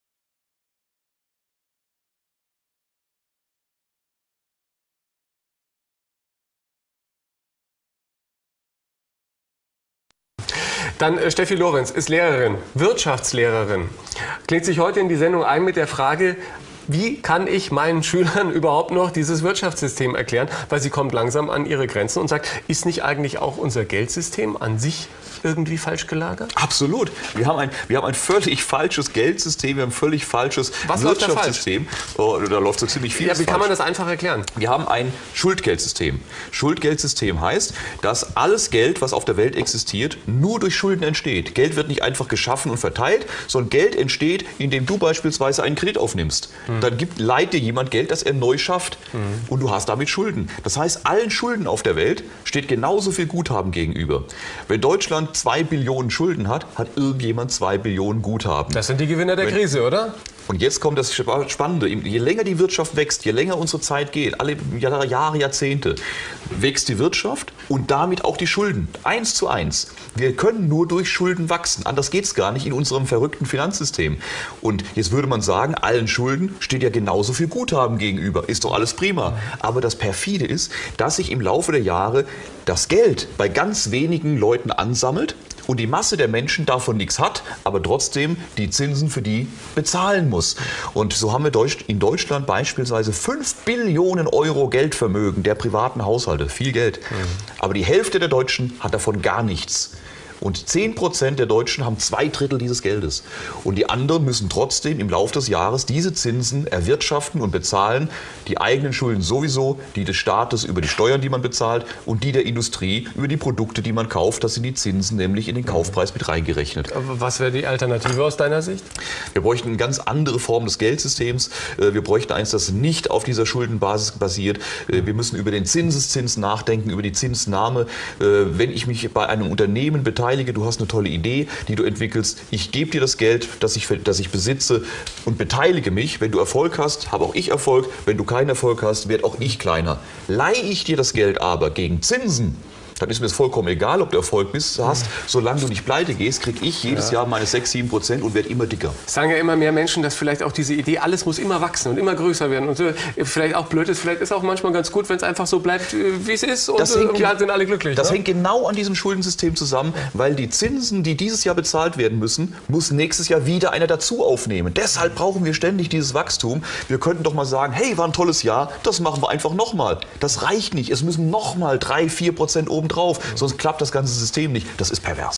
Speaker 4: Dann Steffi Lorenz ist Lehrerin, Wirtschaftslehrerin. Klingt sich heute in die Sendung ein mit der Frage, wie kann ich meinen Schülern überhaupt noch dieses Wirtschaftssystem erklären? Weil sie kommt langsam an ihre Grenzen und sagt, ist nicht eigentlich auch unser Geldsystem an sich irgendwie falsch gelagert?
Speaker 10: Absolut.
Speaker 23: Wir haben ein völlig falsches Geldsystem, wir haben ein völlig falsches Wirtschaftssystem. Da läuft so ziemlich viel falsch.
Speaker 4: Wie kann man das einfach erklären?
Speaker 23: Wir haben ein Schuldgeldsystem. Schuldgeldsystem heißt, dass alles Geld, was auf der Welt existiert, nur durch Schulden entsteht. Geld wird nicht einfach geschaffen und verteilt, sondern Geld entsteht, indem du beispielsweise einen Kredit aufnimmst. Dann leiht dir jemand Geld, das er neu schafft. Und du hast damit Schulden. Das heißt, allen Schulden auf der Welt steht genauso viel Guthaben gegenüber. Wenn Deutschland 2 Billionen Schulden hat, hat irgendjemand 2 Billionen Guthaben.
Speaker 4: Das sind die Gewinner der Krise, oder?
Speaker 23: Und jetzt kommt das Spannende. Je länger die Wirtschaft wächst, je länger unsere Zeit geht, alle Jahre, Jahrzehnte, wächst die Wirtschaft und damit auch die Schulden. 1:1. Wir können nur durch Schulden wachsen. Anders geht es gar nicht in unserem verrückten Finanzsystem. Und jetzt würde man sagen, allen Schulden steht ja genauso viel Guthaben gegenüber. Ist doch alles prima. Aber das Perfide ist, dass sich im Laufe der Jahre das Geld bei ganz wenigen Leuten ansammelt und die Masse der Menschen davon nichts hat, aber trotzdem die Zinsen für die bezahlen muss. Und so haben wir in Deutschland beispielsweise 5 Billionen Euro Geldvermögen der privaten Haushalte. Viel Geld. Aber die Hälfte der Deutschen hat davon gar nichts. Und 10% der Deutschen haben 2/3 dieses Geldes. Und die anderen müssen trotzdem im Laufe des Jahres diese Zinsen erwirtschaften und bezahlen. Die eigenen Schulden sowieso, die des Staates über die Steuern, die man bezahlt, und die der Industrie über die Produkte, die man kauft. Das sind die Zinsen nämlich in den Kaufpreis mit reingerechnet.
Speaker 4: Was wäre die Alternative aus deiner Sicht?
Speaker 23: Wir bräuchten eine ganz andere Form des Geldsystems. Wir bräuchten eins, das nicht auf dieser Schuldenbasis basiert. Wir müssen über den Zinseszins nachdenken, über die Zinsnahme. Wenn ich mich bei einem Unternehmen beteilige, du hast eine tolle Idee, die du entwickelst, ich gebe dir das Geld, das ich besitze und beteilige mich. Wenn du Erfolg hast, habe auch ich Erfolg. Wenn du keinen Erfolg hast, wird auch ich kleiner. Leihe ich dir das Geld aber gegen Zinsen, dann ist mir das vollkommen egal, ob du Erfolg hast. Solange du nicht pleite gehst, kriege ich jedes Jahr meine 6-7% und werde immer dicker.
Speaker 4: Sagen ja immer mehr Menschen, dass vielleicht auch diese Idee, alles muss immer wachsen und immer größer werden und so, vielleicht auch blöd ist. Vielleicht ist auch manchmal ganz gut, wenn es einfach so bleibt, wie es ist, und irgendwie sind alle glücklich.
Speaker 23: Das hängt genau an diesem Schuldensystem zusammen, weil die Zinsen, die dieses Jahr bezahlt werden müssen, muss nächstes Jahr wieder einer dazu aufnehmen. Deshalb brauchen wir ständig dieses Wachstum. Wir könnten doch mal sagen, hey, war ein tolles Jahr, das machen wir einfach nochmal. Das reicht nicht. Es müssen nochmal 3-4% obendrauf. Sonst klappt das ganze System nicht. Das ist pervers.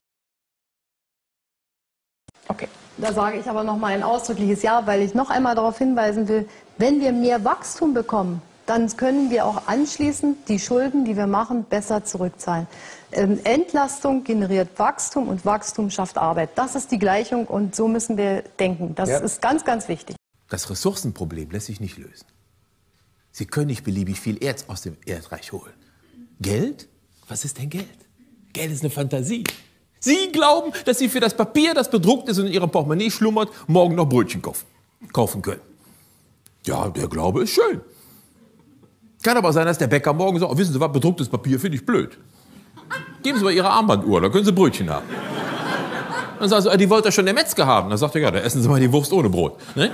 Speaker 24: Okay. Da sage ich aber noch mal ein ausdrückliches Ja, weil ich noch einmal darauf hinweisen will, wenn wir mehr Wachstum bekommen,
Speaker 5: dann können wir auch anschließend die Schulden, die wir machen, besser zurückzahlen. Entlastung generiert Wachstum und Wachstum schafft Arbeit. Das ist die Gleichung und so müssen wir denken. Das ist ganz, ganz wichtig.
Speaker 6: Das Ressourcenproblem lässt sich nicht lösen. Sie können nicht beliebig viel Erz aus dem Erdreich holen. Geld? Was ist denn Geld? Geld ist eine Fantasie. Sie glauben, dass Sie für das Papier, das bedruckt ist und in Ihrem Portemonnaie schlummert, morgen noch Brötchen kaufen können. Ja, der Glaube ist schön. Kann aber sein, dass der Bäcker morgen sagt, oh, wissen Sie was, bedrucktes Papier finde ich blöd. Geben Sie mal Ihre Armbanduhr, dann können Sie Brötchen haben. Dann sagen Sie, die wollte ja schon der Metzger haben. Dann sagt er, ja, dann essen Sie mal die Wurst ohne Brot. Ne?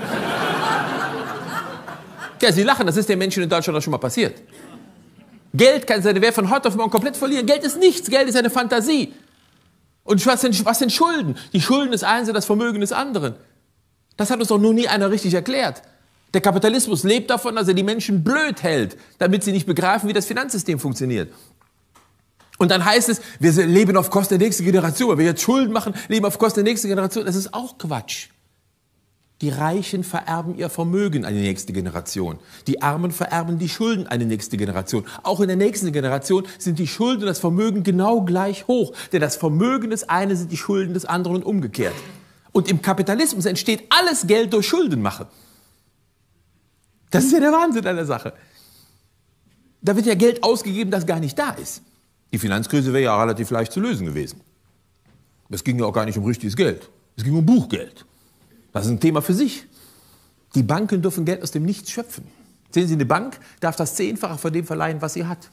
Speaker 6: Ja, Sie lachen, das ist den Menschen in Deutschland auch schon mal passiert. Geld kann seine Wert von heute auf morgen komplett verlieren. Geld ist nichts, Geld ist eine Fantasie. Und was sind Schulden? Die Schulden des einen sind das Vermögen des anderen. Das hat uns doch noch nie einer richtig erklärt. Der Kapitalismus lebt davon, dass er die Menschen blöd hält, damit sie nicht begreifen, wie das Finanzsystem funktioniert. Und dann heißt es, wir leben auf Kosten der nächsten Generation. Wenn wir jetzt Schulden machen, leben auf Kosten der nächsten Generation. Das ist auch Quatsch. Die Reichen vererben ihr Vermögen an die nächste Generation. Die Armen vererben die Schulden an die nächste Generation. Auch in der nächsten Generation sind die Schulden und das Vermögen genau gleich hoch. Denn das Vermögen des einen sind die Schulden des anderen und umgekehrt. Und im Kapitalismus entsteht alles Geld durch Schuldenmache. Das ist ja der Wahnsinn an der Sache. Da wird ja Geld ausgegeben, das gar nicht da ist. Die Finanzkrise wäre ja relativ leicht zu lösen gewesen. Es ging ja auch gar nicht um richtiges Geld. Es ging um Buchgeld. Das ist ein Thema für sich. Die Banken dürfen Geld aus dem Nichts schöpfen. Sehen Sie, eine Bank darf das 10-fache von dem verleihen, was sie hat.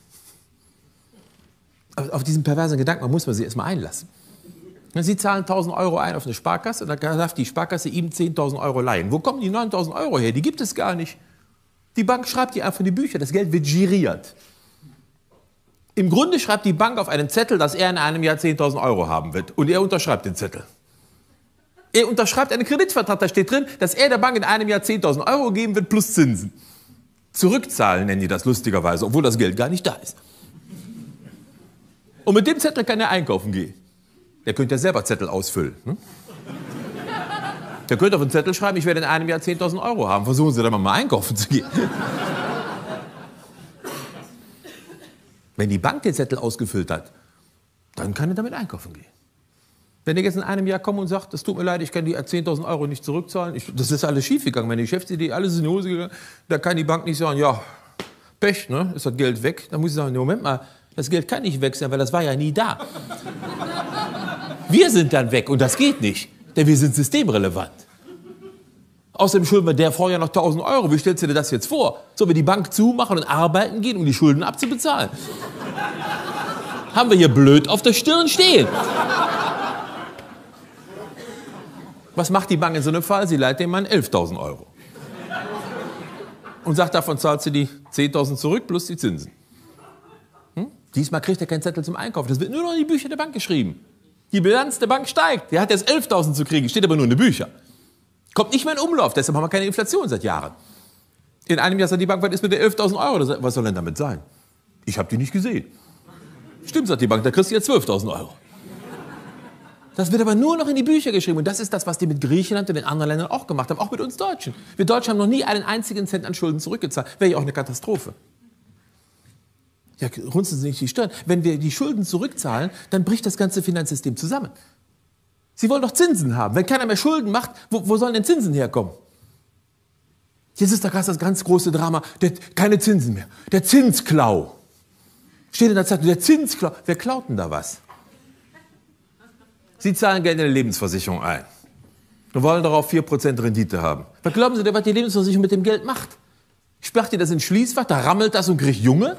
Speaker 6: Auf diesen perversen Gedanken muss man sich erstmal einlassen. Sie zahlen 1.000 Euro ein auf eine Sparkasse und dann darf die Sparkasse ihm 10.000 Euro leihen. Wo kommen die 9.000 Euro her? Die gibt es gar nicht. Die Bank schreibt die einfach in die Bücher. Das Geld wird giriert. Im Grunde schreibt die Bank auf einen Zettel, dass er in einem Jahr 10.000 Euro haben wird. Und er unterschreibt den Zettel. Er unterschreibt einen Kreditvertrag, da steht drin, dass er der Bank in einem Jahr 10.000 Euro geben wird plus Zinsen. Zurückzahlen nennen die das lustigerweise, obwohl das Geld gar nicht da ist. Und mit dem Zettel kann er einkaufen gehen. Der könnte ja selber Zettel ausfüllen. Ne? Der könnte auf den Zettel schreiben, ich werde in einem Jahr 10.000 Euro haben. Versuchen Sie dann mal einkaufen zu gehen. Wenn die Bank den Zettel ausgefüllt hat, dann kann er damit einkaufen gehen. Wenn er jetzt in einem Jahr kommt und sagt, das tut mir leid, ich kann die 10.000 Euro nicht zurückzahlen, das ist alles schiefgegangen. Wenn die Geschäftsidee alles ist in die Hose gegangen, da kann die Bank nicht sagen, ja, Pech, ne, ist das Geld weg. Dann muss ich sagen, Moment mal, das Geld kann nicht weg sein, weil das war ja nie da. Wir sind dann weg und das geht nicht, denn wir sind systemrelevant. Außerdem schulden wir der Frau ja noch 1.000 Euro. Wie stellst du dir das jetzt vor? Sollen wir die Bank zumachen und arbeiten gehen, um die Schulden abzubezahlen? Haben wir hier blöd auf der Stirn stehen. Was macht die Bank in so einem Fall? Sie leiht dem Mann 11.000 Euro. Und sagt, davon zahlt sie die 10.000 zurück plus die Zinsen. Diesmal kriegt er keinen Zettel zum Einkaufen. Das wird nur noch in die Bücher der Bank geschrieben. Die Bilanz der Bank steigt. Der hat jetzt 11.000 zu kriegen, steht aber nur in den Büchern. Kommt nicht mehr in Umlauf, deshalb haben wir keine Inflation seit Jahren. In einem Jahr sagt die Bank, was ist mit den 11.000 Euro? Was soll denn damit sein? Ich habe die nicht gesehen. Stimmt, sagt die Bank, da kriegst du jetzt 12.000 Euro. Das wird aber nur noch in die Bücher geschrieben. Und das ist das, was die mit Griechenland und den anderen Ländern auch gemacht haben, auch mit uns Deutschen. Wir Deutschen haben noch nie einen einzigen Cent an Schulden zurückgezahlt. Wäre ja auch eine Katastrophe. Ja, runzeln Sie nicht die Stirn. Wenn wir die Schulden zurückzahlen, dann bricht das ganze Finanzsystem zusammen. Sie wollen doch Zinsen haben. Wenn keiner mehr Schulden macht, wo sollen denn Zinsen herkommen? Jetzt ist da gerade das ganz große Drama, keine Zinsen mehr. Der Zinsklau. Steht in der Zeitung, der Zinsklau. Wer klaut denn da was? Sie zahlen Geld in eine Lebensversicherung ein und wollen darauf 4% Rendite haben. Was glauben Sie denn, was die Lebensversicherung mit dem Geld macht? Sperrt ihr das ins Schließfach, da rammelt das und kriegt Junge?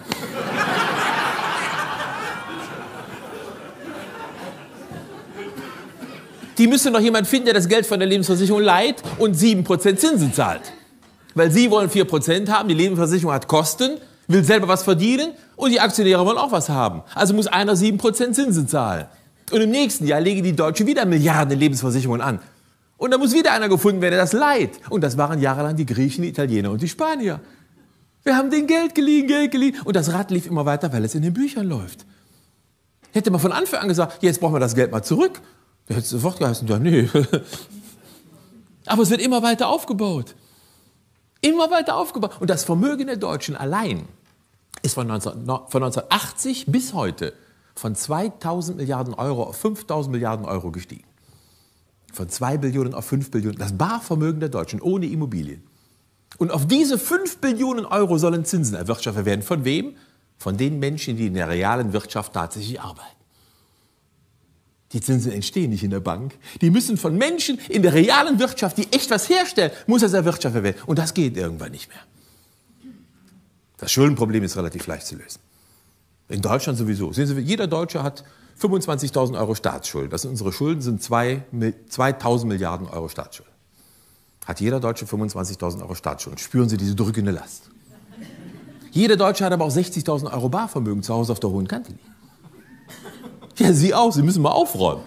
Speaker 6: Die müssen doch jemand finden, der das Geld von der Lebensversicherung leiht und 7% Zinsen zahlt. Weil Sie wollen 4% haben, die Lebensversicherung hat Kosten, will selber was verdienen und die Aktionäre wollen auch was haben. Also muss einer 7% Zinsen zahlen. Und im nächsten Jahr legen die Deutschen wieder Milliarden in Lebensversicherungen an. Und da muss wieder einer gefunden werden, der das leiht. Und das waren jahrelang die Griechen, die Italiener und die Spanier. Wir haben denen Geld geliehen. Und das Rad lief immer weiter, weil es in den Büchern läuft. Hätte man von Anfang an gesagt, jetzt brauchen wir das Geld mal zurück. Der hätte sofort geheißen, ja, nee. Aber es wird immer weiter aufgebaut. Immer weiter aufgebaut. Und das Vermögen der Deutschen allein ist von 1980 bis heute von 2.000 Milliarden Euro auf 5.000 Milliarden Euro gestiegen. Von 2 Billionen auf 5 Billionen. Das Barvermögen der Deutschen ohne Immobilien. Und auf diese 5 Billionen Euro sollen Zinsen erwirtschaftet werden. Von wem? Von den Menschen, die in der realen Wirtschaft tatsächlich arbeiten. Die Zinsen entstehen nicht in der Bank. Die müssen von Menschen in der realen Wirtschaft, die echt was herstellen, muss das erwirtschaftet werden. Und das geht irgendwann nicht mehr. Das Schuldenproblem ist relativ leicht zu lösen. In Deutschland sowieso. Sehen Sie, jeder Deutsche hat 25.000 Euro Staatsschulden. Das sind unsere Schulden, sind 2.000 Milliarden Euro Staatsschulden. Hat jeder Deutsche 25.000 Euro Staatsschulden. Spüren Sie diese drückende Last. Jeder Deutsche hat aber auch 60.000 Euro Barvermögen zu Hause auf der hohen Kante liegen. Ja, Sie auch, Sie müssen mal aufräumen.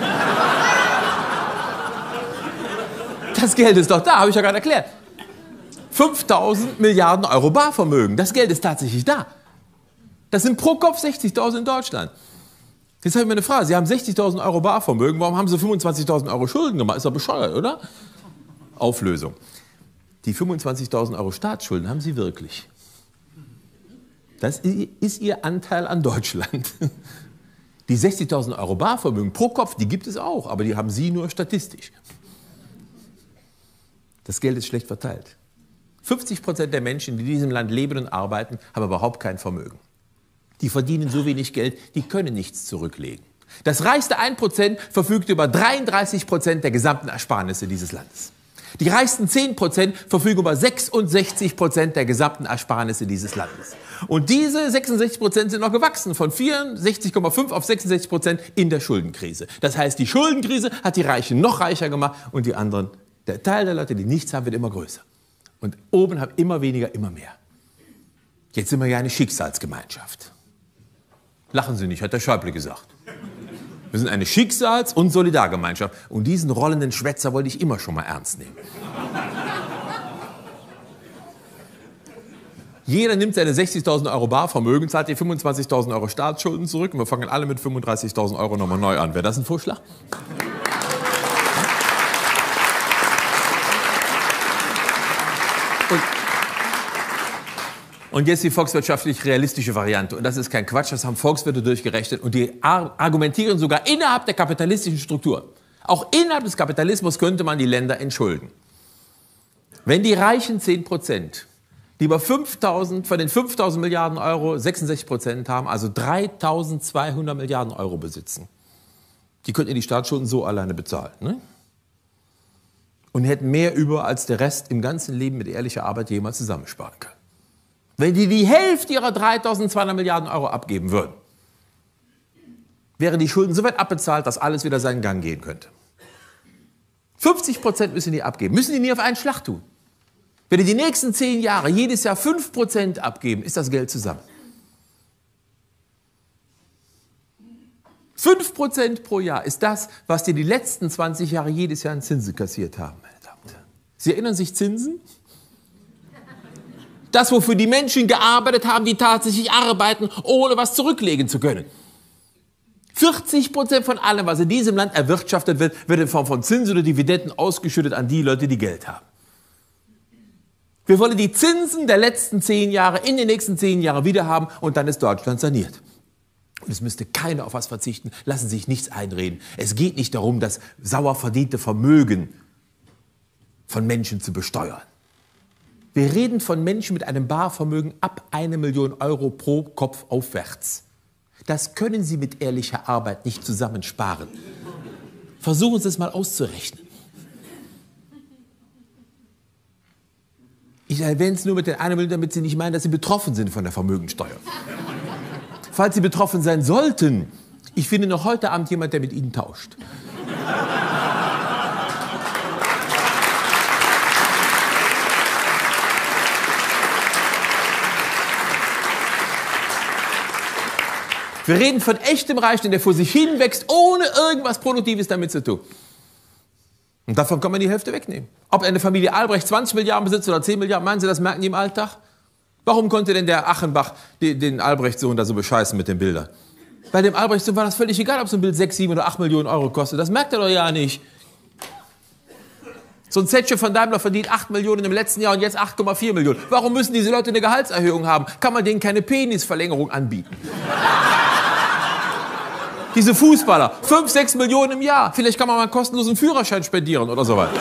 Speaker 6: Das Geld ist doch da, habe ich ja gerade erklärt. 5.000 Milliarden Euro Barvermögen, das Geld ist tatsächlich da. Das sind pro Kopf 60.000 in Deutschland. Jetzt habe ich mir eine Frage, Sie haben 60.000 Euro Barvermögen, warum haben Sie 25.000 Euro Schulden gemacht? Ist doch bescheuert, oder? Auflösung. Die 25.000 Euro Staatsschulden haben Sie wirklich. Das ist Ihr Anteil an Deutschland. Die 60.000 Euro Barvermögen pro Kopf, die gibt es auch, aber die haben Sie nur statistisch. Das Geld ist schlecht verteilt. 50% der Menschen, die in diesem Land leben und arbeiten, haben überhaupt kein Vermögen. Die verdienen so wenig Geld, die können nichts zurücklegen. Das reichste 1% verfügt über 33% der gesamten Ersparnisse dieses Landes. Die reichsten 10% verfügen über 66% der gesamten Ersparnisse dieses Landes. Und diese 66% sind noch gewachsen, von 64,5 auf 66% in der Schuldenkrise. Das heißt, die Schuldenkrise hat die Reichen noch reicher gemacht und die anderen, der Teil der Leute, die nichts haben, wird immer größer. Und oben haben immer weniger, immer mehr. Jetzt sind wir ja eine Schicksalsgemeinschaft. Lachen Sie nicht, hat der Schäuble gesagt. Wir sind eine Schicksals- und Solidargemeinschaft. Und diesen rollenden Schwätzer wollte ich immer schon mal ernst nehmen. Jeder nimmt seine 60.000 Euro Barvermögen, zahlt die 25.000 Euro Staatsschulden zurück und wir fangen alle mit 35.000 Euro nochmal neu an. Wäre das ein Vorschlag? Und jetzt die volkswirtschaftlich realistische Variante. Und das ist kein Quatsch, das haben Volkswirte durchgerechnet. Und die argumentieren sogar innerhalb der kapitalistischen Struktur. Auch innerhalb des Kapitalismus könnte man die Länder entschulden. Wenn die reichen 10%, die über 5.000, von den 5.000 Milliarden Euro 66% haben, also 3.200 Milliarden Euro besitzen, die könnten die Staatsschulden so alleine bezahlen. Ne? Und hätten mehr über, als der Rest im ganzen Leben mit ehrlicher Arbeit jemals zusammensparen können. Wenn die Hälfte ihrer 3.200 Milliarden Euro abgeben würden, wären die Schulden so weit abbezahlt, dass alles wieder seinen Gang gehen könnte. 50% müssen die abgeben, müssen die nie auf einen Schlag tun. Wenn die nächsten 10 Jahre jedes Jahr 5% abgeben, ist das Geld zusammen. 5% pro Jahr ist das, was die letzten 20 Jahre jedes Jahr in Zinsen kassiert haben, meine Damen und Herren. Sie erinnern sich Zinsen? Das, wofür die Menschen gearbeitet haben, die tatsächlich arbeiten, ohne was zurücklegen zu können. 40% von allem, was in diesem Land erwirtschaftet wird, wird in Form von Zinsen oder Dividenden ausgeschüttet an die Leute, die Geld haben. Wir wollen die Zinsen der letzten 10 Jahre in den nächsten 10 Jahren wieder haben und dann ist Deutschland saniert. Und es müsste keiner auf was verzichten, lassen Sie sich nichts einreden. Es geht nicht darum, das sauer verdiente Vermögen von Menschen zu besteuern. Wir reden von Menschen mit einem Barvermögen ab 1 Million Euro pro Kopf aufwärts. Das können Sie mit ehrlicher Arbeit nicht zusammensparen. Versuchen Sie es mal auszurechnen. Ich erwähne es nur mit den 1 Million, damit Sie nicht meinen, dass Sie betroffen sind von der Vermögensteuer. Falls Sie betroffen sein sollten, ich finde noch heute Abend jemand, der mit Ihnen tauscht. Wir reden von echtem Reichtum, der vor sich hinwächst, ohne irgendwas Produktives damit zu tun. Und davon kann man die Hälfte wegnehmen. Ob eine Familie Albrecht 20 Milliarden besitzt oder 10 Milliarden, meinen Sie, das merken die im Alltag? Warum konnte denn der Achenbach den Albrecht-Sohn da so bescheißen mit den Bildern? Bei dem Albrecht-Sohn war das völlig egal, ob so ein Bild 6, 7 oder 8 Millionen Euro kostet. Das merkt er doch ja nicht. So ein Zetsche von Daimler verdient 8 Millionen im letzten Jahr und jetzt 8,4 Millionen. Warum müssen diese Leute eine Gehaltserhöhung haben? Kann man denen keine Penisverlängerung anbieten? Diese Fußballer, 5, 6 Millionen im Jahr. Vielleicht kann man mal einen kostenlosen Führerschein spendieren oder so weiter.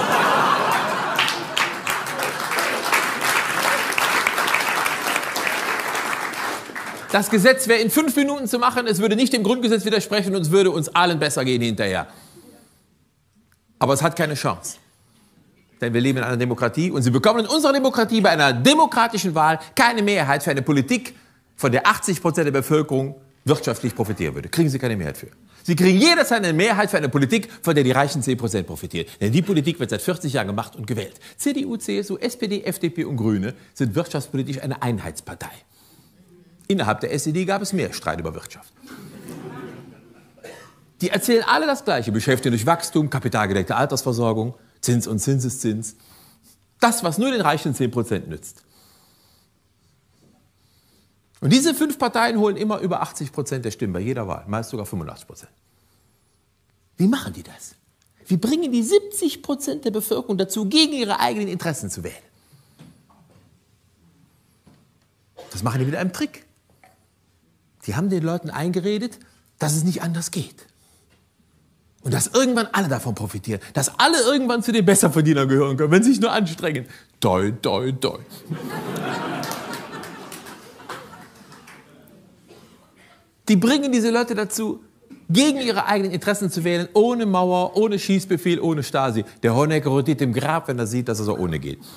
Speaker 6: Das Gesetz wäre in 5 Minuten zu machen, es würde nicht dem Grundgesetz widersprechen und es würde uns allen besser gehen hinterher. Aber es hat keine Chance. Denn wir leben in einer Demokratie und Sie bekommen in unserer Demokratie bei einer demokratischen Wahl keine Mehrheit für eine Politik, von der 80% der Bevölkerung wirtschaftlich profitieren würde. Kriegen Sie keine Mehrheit für. Sie kriegen jederzeit eine Mehrheit für eine Politik, von der die reichen 10% profitieren. Denn die Politik wird seit 40 Jahren gemacht und gewählt. CDU, CSU, SPD, FDP und Grüne sind wirtschaftspolitisch eine Einheitspartei. Innerhalb der SED gab es mehr Streit über Wirtschaft. Die erzählen alle das Gleiche. Beschäftigung durch Wachstum, kapitalgedeckte Altersversorgung, Zins und Zinseszins. Das, was nur den reichen 10% nützt. Und diese 5 Parteien holen immer über 80% der Stimmen bei jeder Wahl, meist sogar 85%. Wie machen die das? Wie bringen die 70% der Bevölkerung dazu, gegen ihre eigenen Interessen zu wählen? Das machen die mit einem Trick. Die haben den Leuten eingeredet, dass es nicht anders geht. Und dass irgendwann alle davon profitieren. Dass alle irgendwann zu den Besserverdienern gehören können, wenn sie sich nur anstrengen. Doi, doi, doi. Die bringen diese Leute dazu, gegen ihre eigenen Interessen zu wählen, ohne Mauer, ohne Schießbefehl, ohne Stasi. Der Honecker rotiert im Grab, wenn er sieht, dass es auch ohne geht.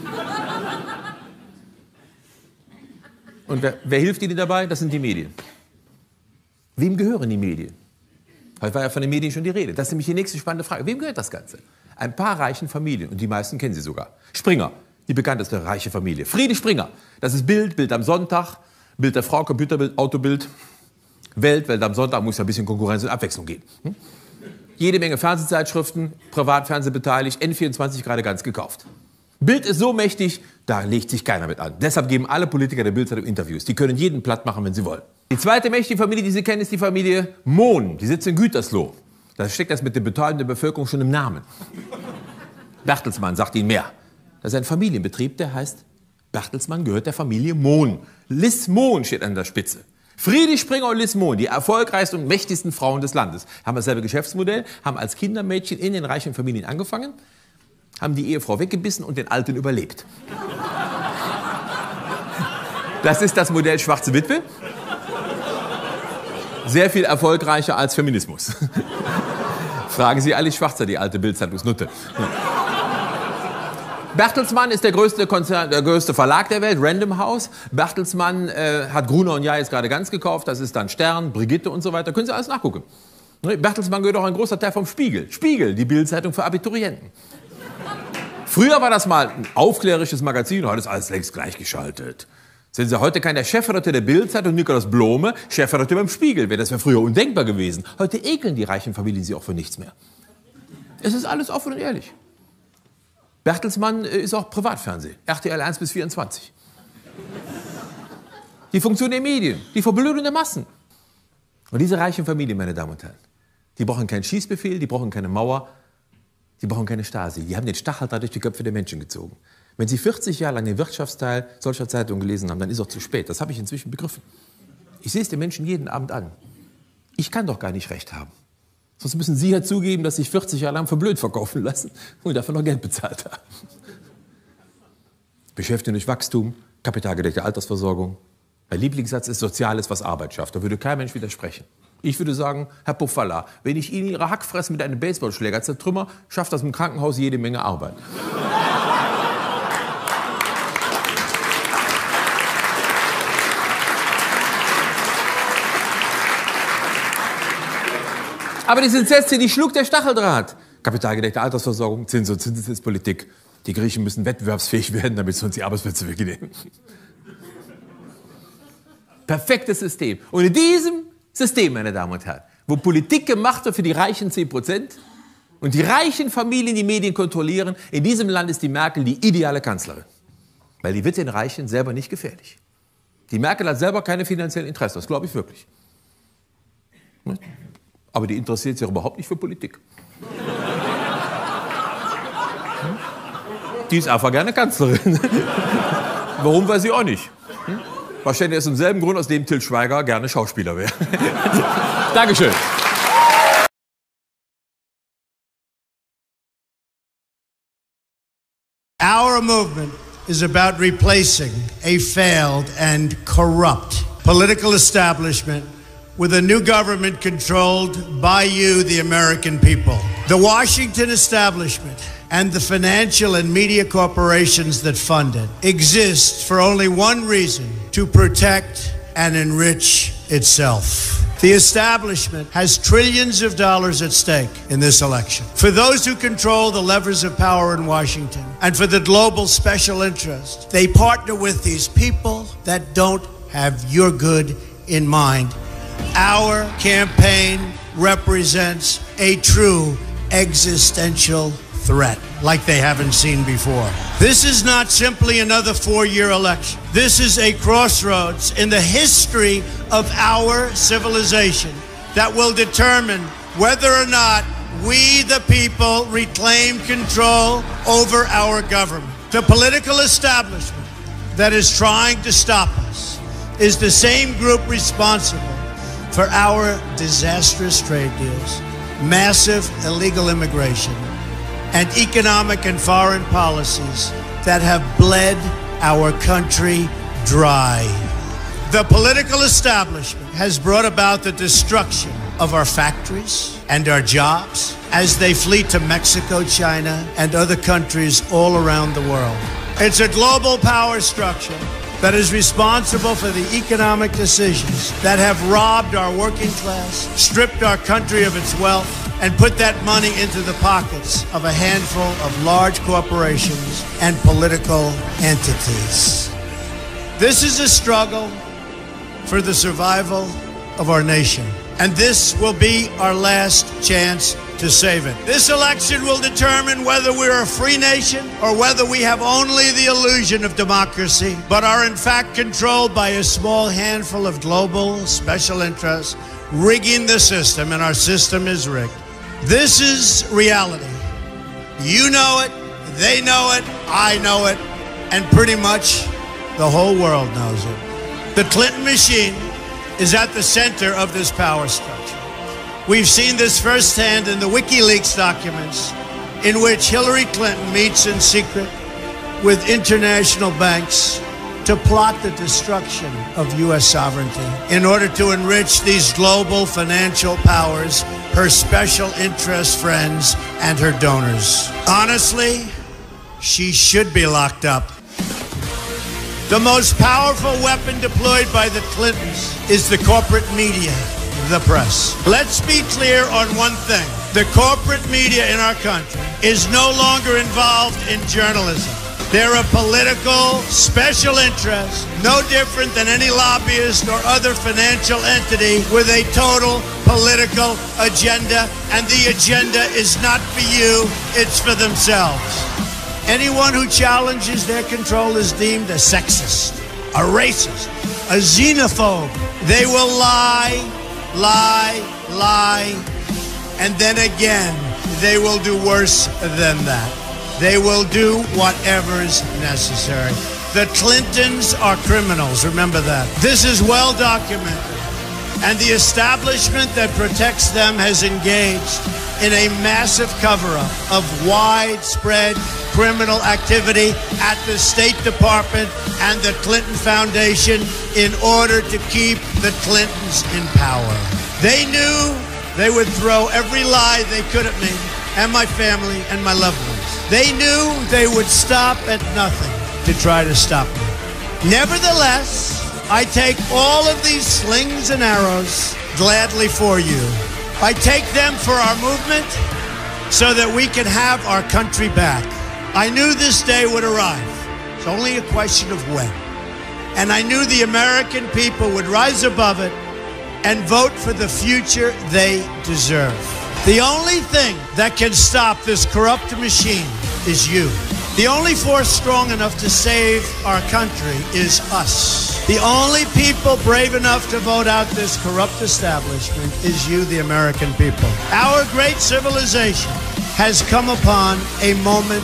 Speaker 6: Und wer hilft ihnen dabei? Das sind die Medien. Wem gehören die Medien? Heute war ja von den Medien schon die Rede. Das ist nämlich die nächste spannende Frage. Wem gehört das Ganze? Ein paar reichen Familien, und die meisten kennen sie sogar. Springer, die bekannteste reiche Familie. Friede Springer, das ist Bild, Bild am Sonntag, Bild der Frau, Computerbild, Autobild. Welt am Sonntag muss ja ein bisschen Konkurrenz und Abwechslung geben. Jede Menge Fernsehzeitschriften, Privatfernsehen beteiligt, N24 gerade ganz gekauft. Bild ist so mächtig, da legt sich keiner mit an. Deshalb geben alle Politiker der Bild-Zeitung Interviews. Die können jeden platt machen, wenn sie wollen. Die zweite mächtige Familie, die Sie kennen, ist die Familie Mohn. Die sitzt in Gütersloh. Da steckt das mit der Betäubung der Bevölkerung schon im Namen. Bertelsmann sagt Ihnen mehr. Das ist ein Familienbetrieb, der heißt Bertelsmann, gehört der Familie Mohn. Liz Mohn steht an der Spitze. Friede Springer und Liz Mohn, die erfolgreichsten und mächtigsten Frauen des Landes, haben dasselbe Geschäftsmodell, haben als Kindermädchen in den reichen Familien angefangen, haben die Ehefrau weggebissen und den Alten überlebt. Das ist das Modell Schwarze Witwe. Sehr viel erfolgreicher als Feminismus. Fragen Sie Alice Schwarzer, die alte Bild-Zeitungsnutte. Bertelsmann ist der größte Konzern, der größte Verlag der Welt, Random House. Bertelsmann hat Gruner und Jahr jetzt gerade ganz gekauft. Das ist dann Stern, Brigitte und so weiter. Können Sie alles nachgucken. Bertelsmann gehört auch ein großer Teil vom Spiegel. Spiegel, die Bild-Zeitung für Abiturienten. Früher war das mal ein aufklärerisches Magazin, heute ist alles längst gleichgeschaltet. Sehen Sie, heute kann der Chefredakteur der Bild-Zeitung, Nikolaus Blome, Chefredakteur beim Spiegel. Das wäre früher undenkbar gewesen. Heute ekeln die reichen Familien sich auch für nichts mehr. Es ist alles offen und ehrlich. Bertelsmann ist auch Privatfernsehen, RTL 1 bis 24. Die Funktion der Medien, die Verblödung der Massen. Und diese reichen Familien, meine Damen und Herren, die brauchen keinen Schießbefehl, die brauchen keine Mauer, die brauchen keine Stasi. Die haben den Stacheldraht durch die Köpfe der Menschen gezogen. Wenn Sie 40 Jahre lang den Wirtschaftsteil solcher Zeitungen gelesen haben, dann ist es auch zu spät. Das habe ich inzwischen begriffen. Ich sehe es den Menschen jeden Abend an. Ich kann doch gar nicht recht haben. Sonst müssen Sie ja zugeben, dass sich 40 Jahre lang für blöd verkaufen lassen und dafür noch Geld bezahlt haben. Beschäftigung durch Wachstum, kapitalgedeckte Altersversorgung. Mein Lieblingssatz ist, Soziales, was Arbeit schafft. Da würde kein Mensch widersprechen. Ich würde sagen, Herr Pofalla, wenn ich Ihnen Ihre Hackfresse mit einem Baseballschläger zertrümmer, schafft das im Krankenhaus jede Menge Arbeit. Aber die sind Sätze, die schluckt der Stacheldraht. Kapitalgedeckte Altersversorgung, Zins- und Zinseszinspolitik. Die Griechen müssen wettbewerbsfähig werden, damit sie uns die Arbeitsplätze wegnehmen. Perfektes System. Und in diesem System, meine Damen und Herren, wo Politik gemacht wird für die reichen 10% und die reichen Familien die Medien kontrollieren, in diesem Land ist die Merkel die ideale Kanzlerin. Weil die wird den Reichen selber nicht gefährlich. Die Merkel hat selber keine finanziellen Interessen, das glaube ich wirklich. Aber die interessiert sich auch überhaupt nicht für Politik. Die ist einfach gerne Kanzlerin. Warum, weiß ich auch nicht. Wahrscheinlich aus demselben Grund, aus dem Til Schweiger gerne Schauspieler wäre. Dankeschön.
Speaker 7: Our movement is about replacing a failed and corrupt political establishment with a new government controlled by you, the American people. The Washington establishment and the financial and media corporations that fund it exist for only one reason: to protect and enrich itself. The establishment has trillions of dollars at stake in this election. For those who control the levers of power in Washington and for the global special interest, they partner with these people that don't have your good in mind. Our campaign represents a true existential threat like they haven't seen before. This is not simply another four-year election. This is a crossroads in the history of our civilization that will determine whether or not we, the people, reclaim control over our government. The political establishment that is trying to stop us is the same group responsible for our disastrous trade deals, massive illegal immigration, and economic and foreign policies that have bled our country dry. The political establishment has brought about the destruction of our factories and our jobs as they flee to Mexico, China, and other countries all around the world. It's a global power structure that is responsible for the economic decisions that have robbed our working class, stripped our country of its wealth, and put that money into the pockets of a handful of large corporations and political entities. This is a struggle for the survival of our nation, and this will be our last chance to save it. This election will determine whether we're a free nation or whether we have only the illusion of democracy, but are in fact controlled by a small handful of global special interests rigging the system, and our system is rigged. This is reality. You know it, they know it, I know it, and pretty much the whole world knows it. The Clinton machine is at the center of this power structure. We've seen this firsthand in the WikiLeaks documents, in which Hillary Clinton meets in secret with international banks to plot the destruction of U.S. sovereignty in order to enrich these global financial powers, her special interest friends, and her donors. Honestly, she should be locked up. The most powerful weapon deployed by the Clintons is the corporate media, the press. Let's be clear on one thing. The corporate media in our country is no longer involved in journalism. They're a political special interest, no different than any lobbyist or other financial entity with a total political agenda, and the agenda is not for you, it's for themselves. Anyone who challenges their control is deemed a sexist, a racist, a xenophobe. They will lie, lie, lie, and then again, they will do worse than that. They will do whatever is necessary. The Clintons are criminals, remember that. This is well documented, and the establishment that protects them has engaged in a massive cover-up of widespread criminal activity at the State Department and the Clinton Foundation in order to keep the Clintons in power. They knew they would throw every lie they could at me and my family and my loved ones. They knew they would stop at nothing to try to stop me. Nevertheless, I take all of these slings and arrows gladly for you. I take them for our movement so that we can have our country back. I knew this day would arrive. It's only a question of when. And I knew the American people would rise above it and vote for the future they deserve. The only thing that can stop this corrupt machine is you. The only force strong enough to save our country is us. The only people brave enough to vote out this corrupt establishment is you, the American people. Our great civilization has come upon a moment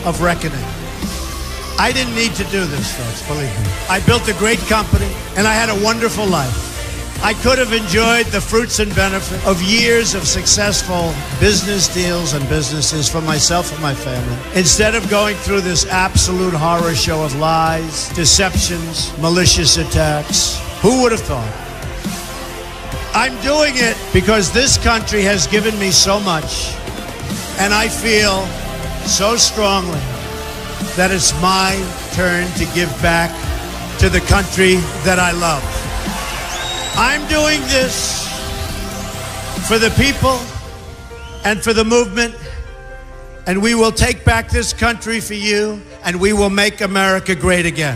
Speaker 7: of reckoning. I didn't need to do this, folks, believe me. I built a great company, and I had a wonderful life. I could have enjoyed the fruits and benefit of years of successful business deals and businesses for myself and my family, instead of going through this absolute horror show of lies, deceptions, malicious attacks. Who would have thought? I'm doing it because this country has given me so much, and I feel so strongly that it's my turn to give back to the country that I love. I'm doing this for the people and for the movement, and we will take back this country for you, and we will make America great again.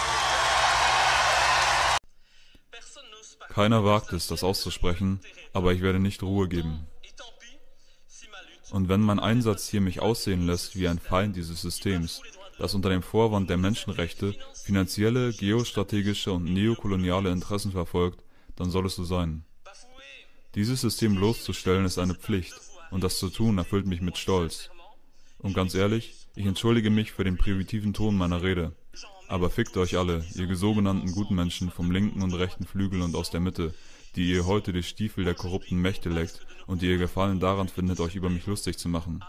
Speaker 9: Keiner wagt es, das auszusprechen, aber ich werde nicht Ruhe geben. Und wenn mein Einsatz hier mich aussehen lässt wie ein Feind dieses Systems, das unter dem Vorwand der Menschenrechte finanzielle, geostrategische und neokoloniale Interessen verfolgt, dann soll es so sein. Dieses System bloßzustellen ist eine Pflicht, und das zu tun erfüllt mich mit Stolz. Und ganz ehrlich, ich entschuldige mich für den primitiven Ton meiner Rede. Aber fickt euch alle, ihr sogenannten guten Menschen vom linken und rechten Flügel und aus der Mitte, die ihr heute die Stiefel der korrupten Mächte leckt und die ihr Gefallen daran findet, euch über mich lustig zu machen.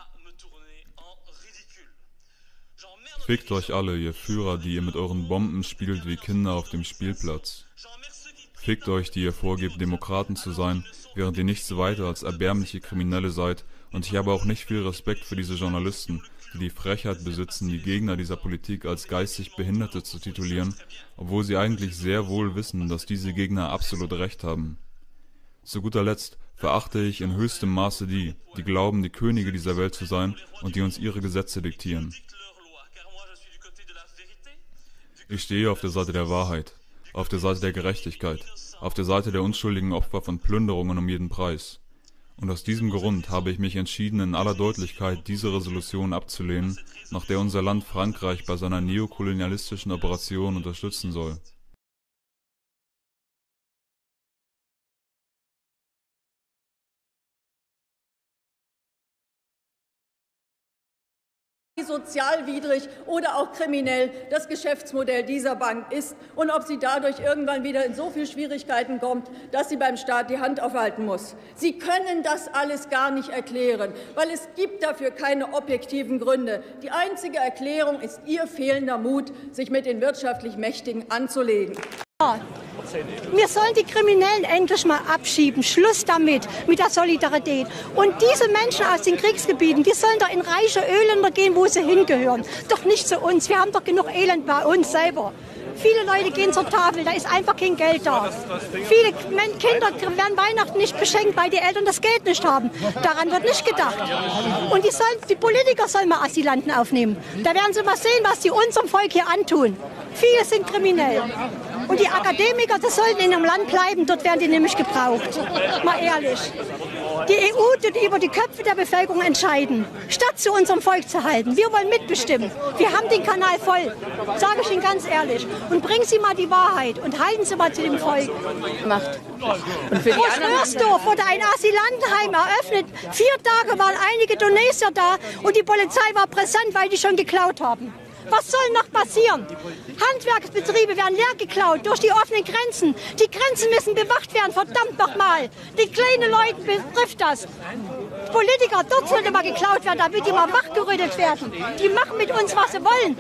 Speaker 9: Fickt euch alle, ihr Führer, die ihr mit euren Bomben spielt wie Kinder auf dem Spielplatz. Fickt euch, die ihr vorgebt, Demokraten zu sein, während ihr nichts weiter als erbärmliche Kriminelle seid, und ich habe auch nicht viel Respekt für diese Journalisten, die die Frechheit besitzen, die Gegner dieser Politik als geistig Behinderte zu titulieren, obwohl sie eigentlich sehr wohl wissen, dass diese Gegner absolut recht haben. Zu guter Letzt verachte ich in höchstem Maße die glauben, die Könige dieser Welt zu sein und die uns ihre Gesetze diktieren. Ich stehe auf der Seite der Wahrheit, auf der Seite der Gerechtigkeit, auf der Seite der unschuldigen Opfer von Plünderungen um jeden Preis. Und aus diesem Grund habe ich mich entschieden, in aller Deutlichkeit diese Resolution abzulehnen, nach der unser Land Frankreich bei seiner neokolonialistischen Operation unterstützen soll.
Speaker 11: Wie sozialwidrig oder auch kriminell das Geschäftsmodell dieser Bank ist und ob sie dadurch irgendwann wieder in so viele Schwierigkeiten kommt, dass sie beim Staat die Hand aufhalten muss. Sie können das alles gar nicht erklären, weil es gibt dafür keine objektiven Gründe. Die einzige Erklärung ist Ihr fehlender Mut, sich mit den wirtschaftlich Mächtigen anzulegen.
Speaker 13: Wir sollen die Kriminellen endlich mal abschieben. Schluss damit, mit der Solidarität. Und diese Menschen aus den Kriegsgebieten, die sollen doch in reiche Ölländer gehen, wo sie hingehören. Doch nicht zu uns. Wir haben doch genug Elend bei uns selber. Viele Leute gehen zur Tafel, da ist einfach kein Geld da. Viele Kinder werden Weihnachten nicht beschenkt, weil die Eltern das Geld nicht haben. Daran wird nicht gedacht. Und die Politiker sollen mal Asylanten aufnehmen. Da werden sie mal sehen, was sie unserem Volk hier antun. Viele sind kriminell. Und die Akademiker, das sollten in ihrem Land bleiben, dort werden die nämlich gebraucht. Mal ehrlich. Die EU tut über die Köpfe der Bevölkerung entscheiden, statt zu unserem Volk zu halten. Wir wollen mitbestimmen. Wir haben den Kanal voll, sage ich Ihnen ganz ehrlich. Und bringen Sie mal die Wahrheit und halten Sie mal zu dem Volk. Großröhrsdorf wurde ein Asylantenheim eröffnet. 4 Tage waren einige Tunesier da und die Polizei war präsent, weil die schon geklaut haben. Was soll noch passieren? Handwerksbetriebe werden leer geklaut durch die offenen Grenzen. Die Grenzen müssen bewacht werden, verdammt nochmal. Die kleinen Leute betrifft das. Politiker, dort sollte mal geklaut werden, damit die mal wachgerüttelt werden. Die machen mit uns, was sie wollen.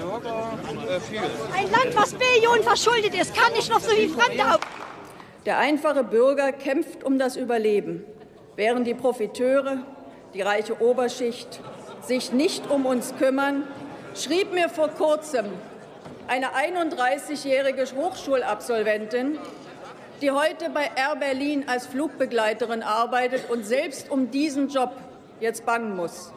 Speaker 13: Ein Land, was Billionen verschuldet ist, kann nicht noch so wie Fremde auf.
Speaker 11: Der einfache Bürger kämpft um das Überleben, während die Profiteure, die reiche Oberschicht, sich nicht um uns kümmern, schrieb mir vor kurzem eine 31-jährige Hochschulabsolventin, die heute bei Air Berlin als Flugbegleiterin arbeitet und selbst um diesen Job jetzt bangen muss.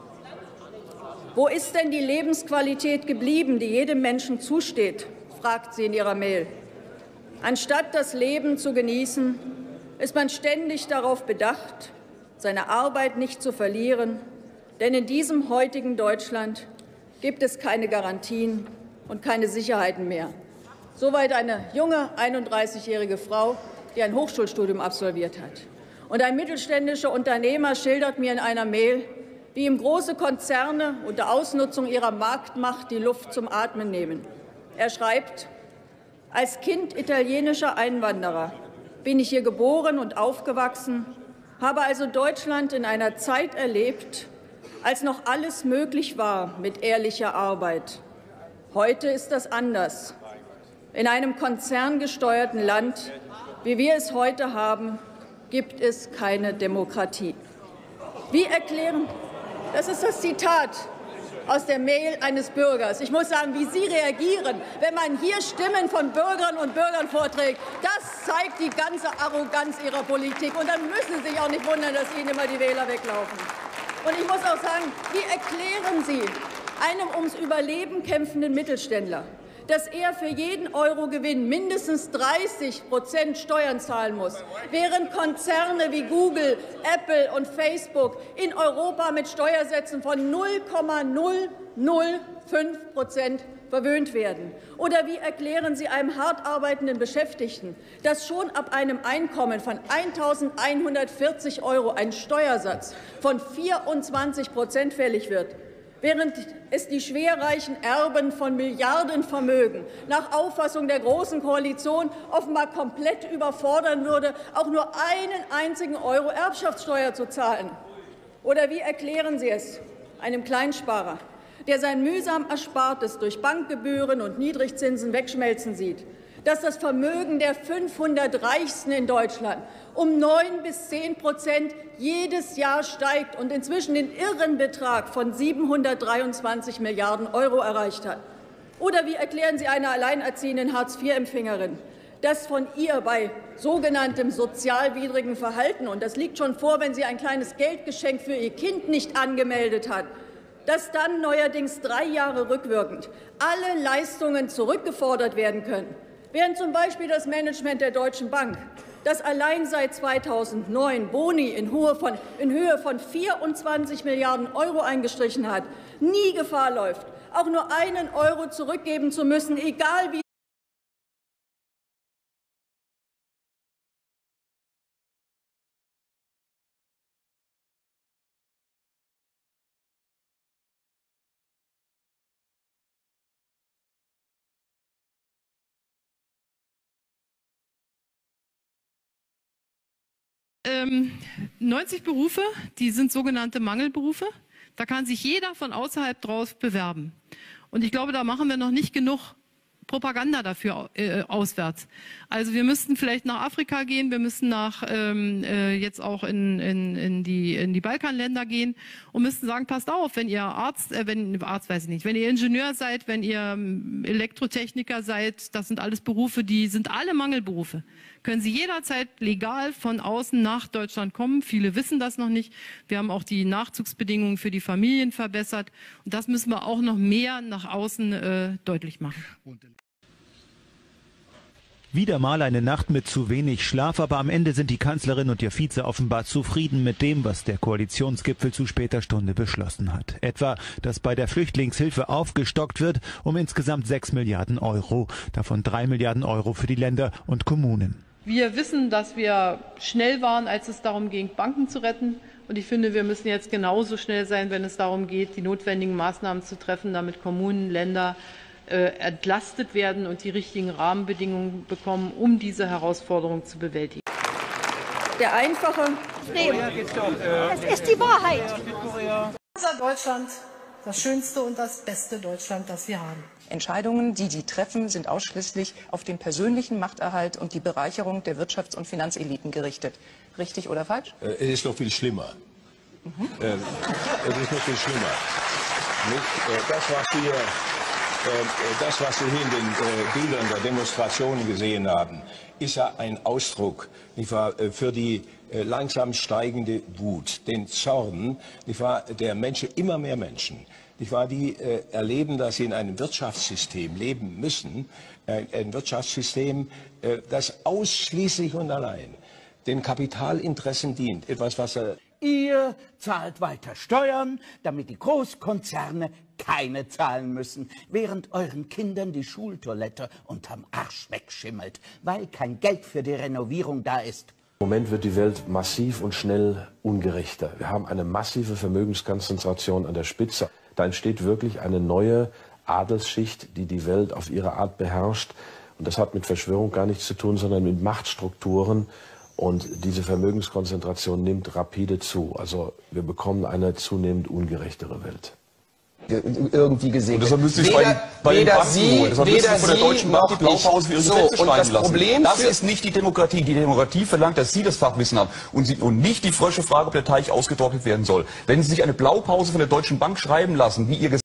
Speaker 11: Wo ist denn die Lebensqualität geblieben, die jedem Menschen zusteht, fragt sie in ihrer Mail. Anstatt das Leben zu genießen, ist man ständig darauf bedacht, seine Arbeit nicht zu verlieren, denn in diesem heutigen Deutschland gibt es keine Garantien und keine Sicherheiten mehr. Soweit eine junge 31-jährige Frau, die ein Hochschulstudium absolviert hat. Und ein mittelständischer Unternehmer schildert mir in einer Mail, wie ihm große Konzerne unter Ausnutzung ihrer Marktmacht die Luft zum Atmen nehmen. Er schreibt: Als Kind italienischer Einwanderer bin ich hier geboren und aufgewachsen, habe also Deutschland in einer Zeit erlebt, als noch alles möglich war mit ehrlicher Arbeit. Heute ist das anders. In einem konzerngesteuerten Land, wie wir es heute haben, gibt es keine Demokratie. Wie erklären, das ist das Zitat aus der Mail eines Bürgers. Ich muss sagen, wie Sie reagieren, wenn man hier Stimmen von Bürgerinnen und Bürgern vorträgt, das zeigt die ganze Arroganz Ihrer Politik. Und dann müssen Sie sich auch nicht wundern, dass Ihnen immer die Wähler weglaufen. Und ich muss auch sagen, wie erklären Sie einem ums Überleben kämpfenden Mittelständler, dass er für jeden Euro Gewinn mindestens 30% Steuern zahlen muss, während Konzerne wie Google, Apple und Facebook in Europa mit Steuersätzen von 0,005% verwöhnt werden? Oder wie erklären Sie einem hart arbeitenden Beschäftigten, dass schon ab einem Einkommen von 1.140 € ein Steuersatz von 24% fällig wird, während es die schwerreichen Erben von Milliardenvermögen nach Auffassung der Großen Koalition offenbar komplett überfordern würde, auch nur einen einzigen Euro Erbschaftssteuer zu zahlen? Oder wie erklären Sie es einem Kleinsparer, der sein mühsam Erspartes durch Bankgebühren und Niedrigzinsen wegschmelzen sieht, dass das Vermögen der 500 Reichsten in Deutschland um 9 bis 10% jedes Jahr steigt und inzwischen den irren Betrag von 723 Milliarden € erreicht hat? Oder wie erklären Sie einer alleinerziehenden Hartz-IV-Empfängerin, dass von ihr bei sogenanntem sozialwidrigen Verhalten, und das liegt schon vor, wenn sie ein kleines Geldgeschenk für ihr Kind nicht angemeldet hat, dass dann neuerdings 3 Jahre rückwirkend alle Leistungen zurückgefordert werden können, während zum Beispiel das Management der Deutschen Bank, das allein seit 2009 Boni in Höhe von 24 Milliarden € eingestrichen hat, nie Gefahr läuft, auch nur einen Euro zurückgeben zu müssen, egal wie
Speaker 8: Ähm, 90 Berufe, die sind sogenannte Mangelberufe. Da kann sich jeder von außerhalb drauf bewerben. Und ich glaube, da machen wir noch nicht genug Propaganda dafür auswärts. Also wir müssten vielleicht nach Afrika gehen, wir müssen jetzt auch in die Balkanländer gehen und müssten sagen, passt auf, wenn ihr wenn ihr Ingenieur seid, wenn ihr Elektrotechniker seid, das sind alles Berufe, die sind alle Mangelberufe. Können Sie jederzeit legal von außen nach Deutschland kommen. Viele wissen das noch nicht. Wir haben auch die Nachzugsbedingungen für die Familien verbessert. Und das müssen wir auch noch mehr nach außen deutlich machen.
Speaker 14: Wieder mal eine Nacht mit zu wenig Schlaf, aber am Ende sind die Kanzlerin und ihr Vize offenbar zufrieden mit dem, was der Koalitionsgipfel zu später Stunde beschlossen hat. Etwa, dass bei der Flüchtlingshilfe aufgestockt wird um insgesamt 6 Milliarden €, davon 3 Milliarden € für die Länder und Kommunen.
Speaker 8: Wir wissen, dass wir schnell waren, als es darum ging, Banken zu retten. Und ich finde, wir müssen jetzt genauso schnell sein, wenn es darum geht, die notwendigen Maßnahmen zu treffen, damit Kommunen, Länder entlastet werden und die richtigen Rahmenbedingungen bekommen, um diese Herausforderung zu bewältigen.
Speaker 11: Der einfache
Speaker 13: Es ist die Wahrheit.
Speaker 15: Unser Deutschland, das schönste und das beste Deutschland, das wir haben.
Speaker 24: Entscheidungen, die treffen, sind ausschließlich auf den persönlichen Machterhalt und die Bereicherung der Wirtschafts- und Finanzeliten gerichtet. Richtig oder falsch?
Speaker 25: Es ist noch viel schlimmer. Es ist noch viel schlimmer. Nicht? Das, was wir hier in den Bildern der Demonstrationen gesehen haben, ist ja ein Ausdruck, nicht wahr, für die langsam steigende Wut, den Zorn, nicht wahr, der Menschen, immer mehr Menschen, nicht wahr, die erleben, dass sie in einem Wirtschaftssystem leben müssen, ein Wirtschaftssystem, das ausschließlich und allein den Kapitalinteressen dient, etwas, was
Speaker 26: Ihr zahlt weiter Steuern, damit die Großkonzerne keine zahlen müssen, während euren Kindern die Schultoilette unterm Arsch wegschimmelt, weil kein Geld für die Renovierung da ist.
Speaker 16: Im Moment wird die Welt massiv und schnell ungerechter. Wir haben eine massive Vermögenskonzentration an der Spitze. Da entsteht wirklich eine neue Adelsschicht, die die Welt auf ihre Art beherrscht. Und das hat mit Verschwörung gar nichts zu tun, sondern mit Machtstrukturen. Und diese Vermögenskonzentration nimmt rapide zu. Also wir bekommen eine zunehmend ungerechtere Welt.
Speaker 10: Irgendwie gesehen.
Speaker 23: Und deshalb müsste ich bei den Banken holen. Deshalb müsste ich von der Deutschen Bank die Blaupause für ihre Gesetze schreiben lassen. Das ist nicht die Demokratie. Die Demokratie verlangt, dass Sie das Fachwissen haben und nicht die Frösche Frage, ob der Teich ausgetrocknet werden soll. Wenn Sie sich eine Blaupause von der Deutschen Bank schreiben lassen, wie Ihr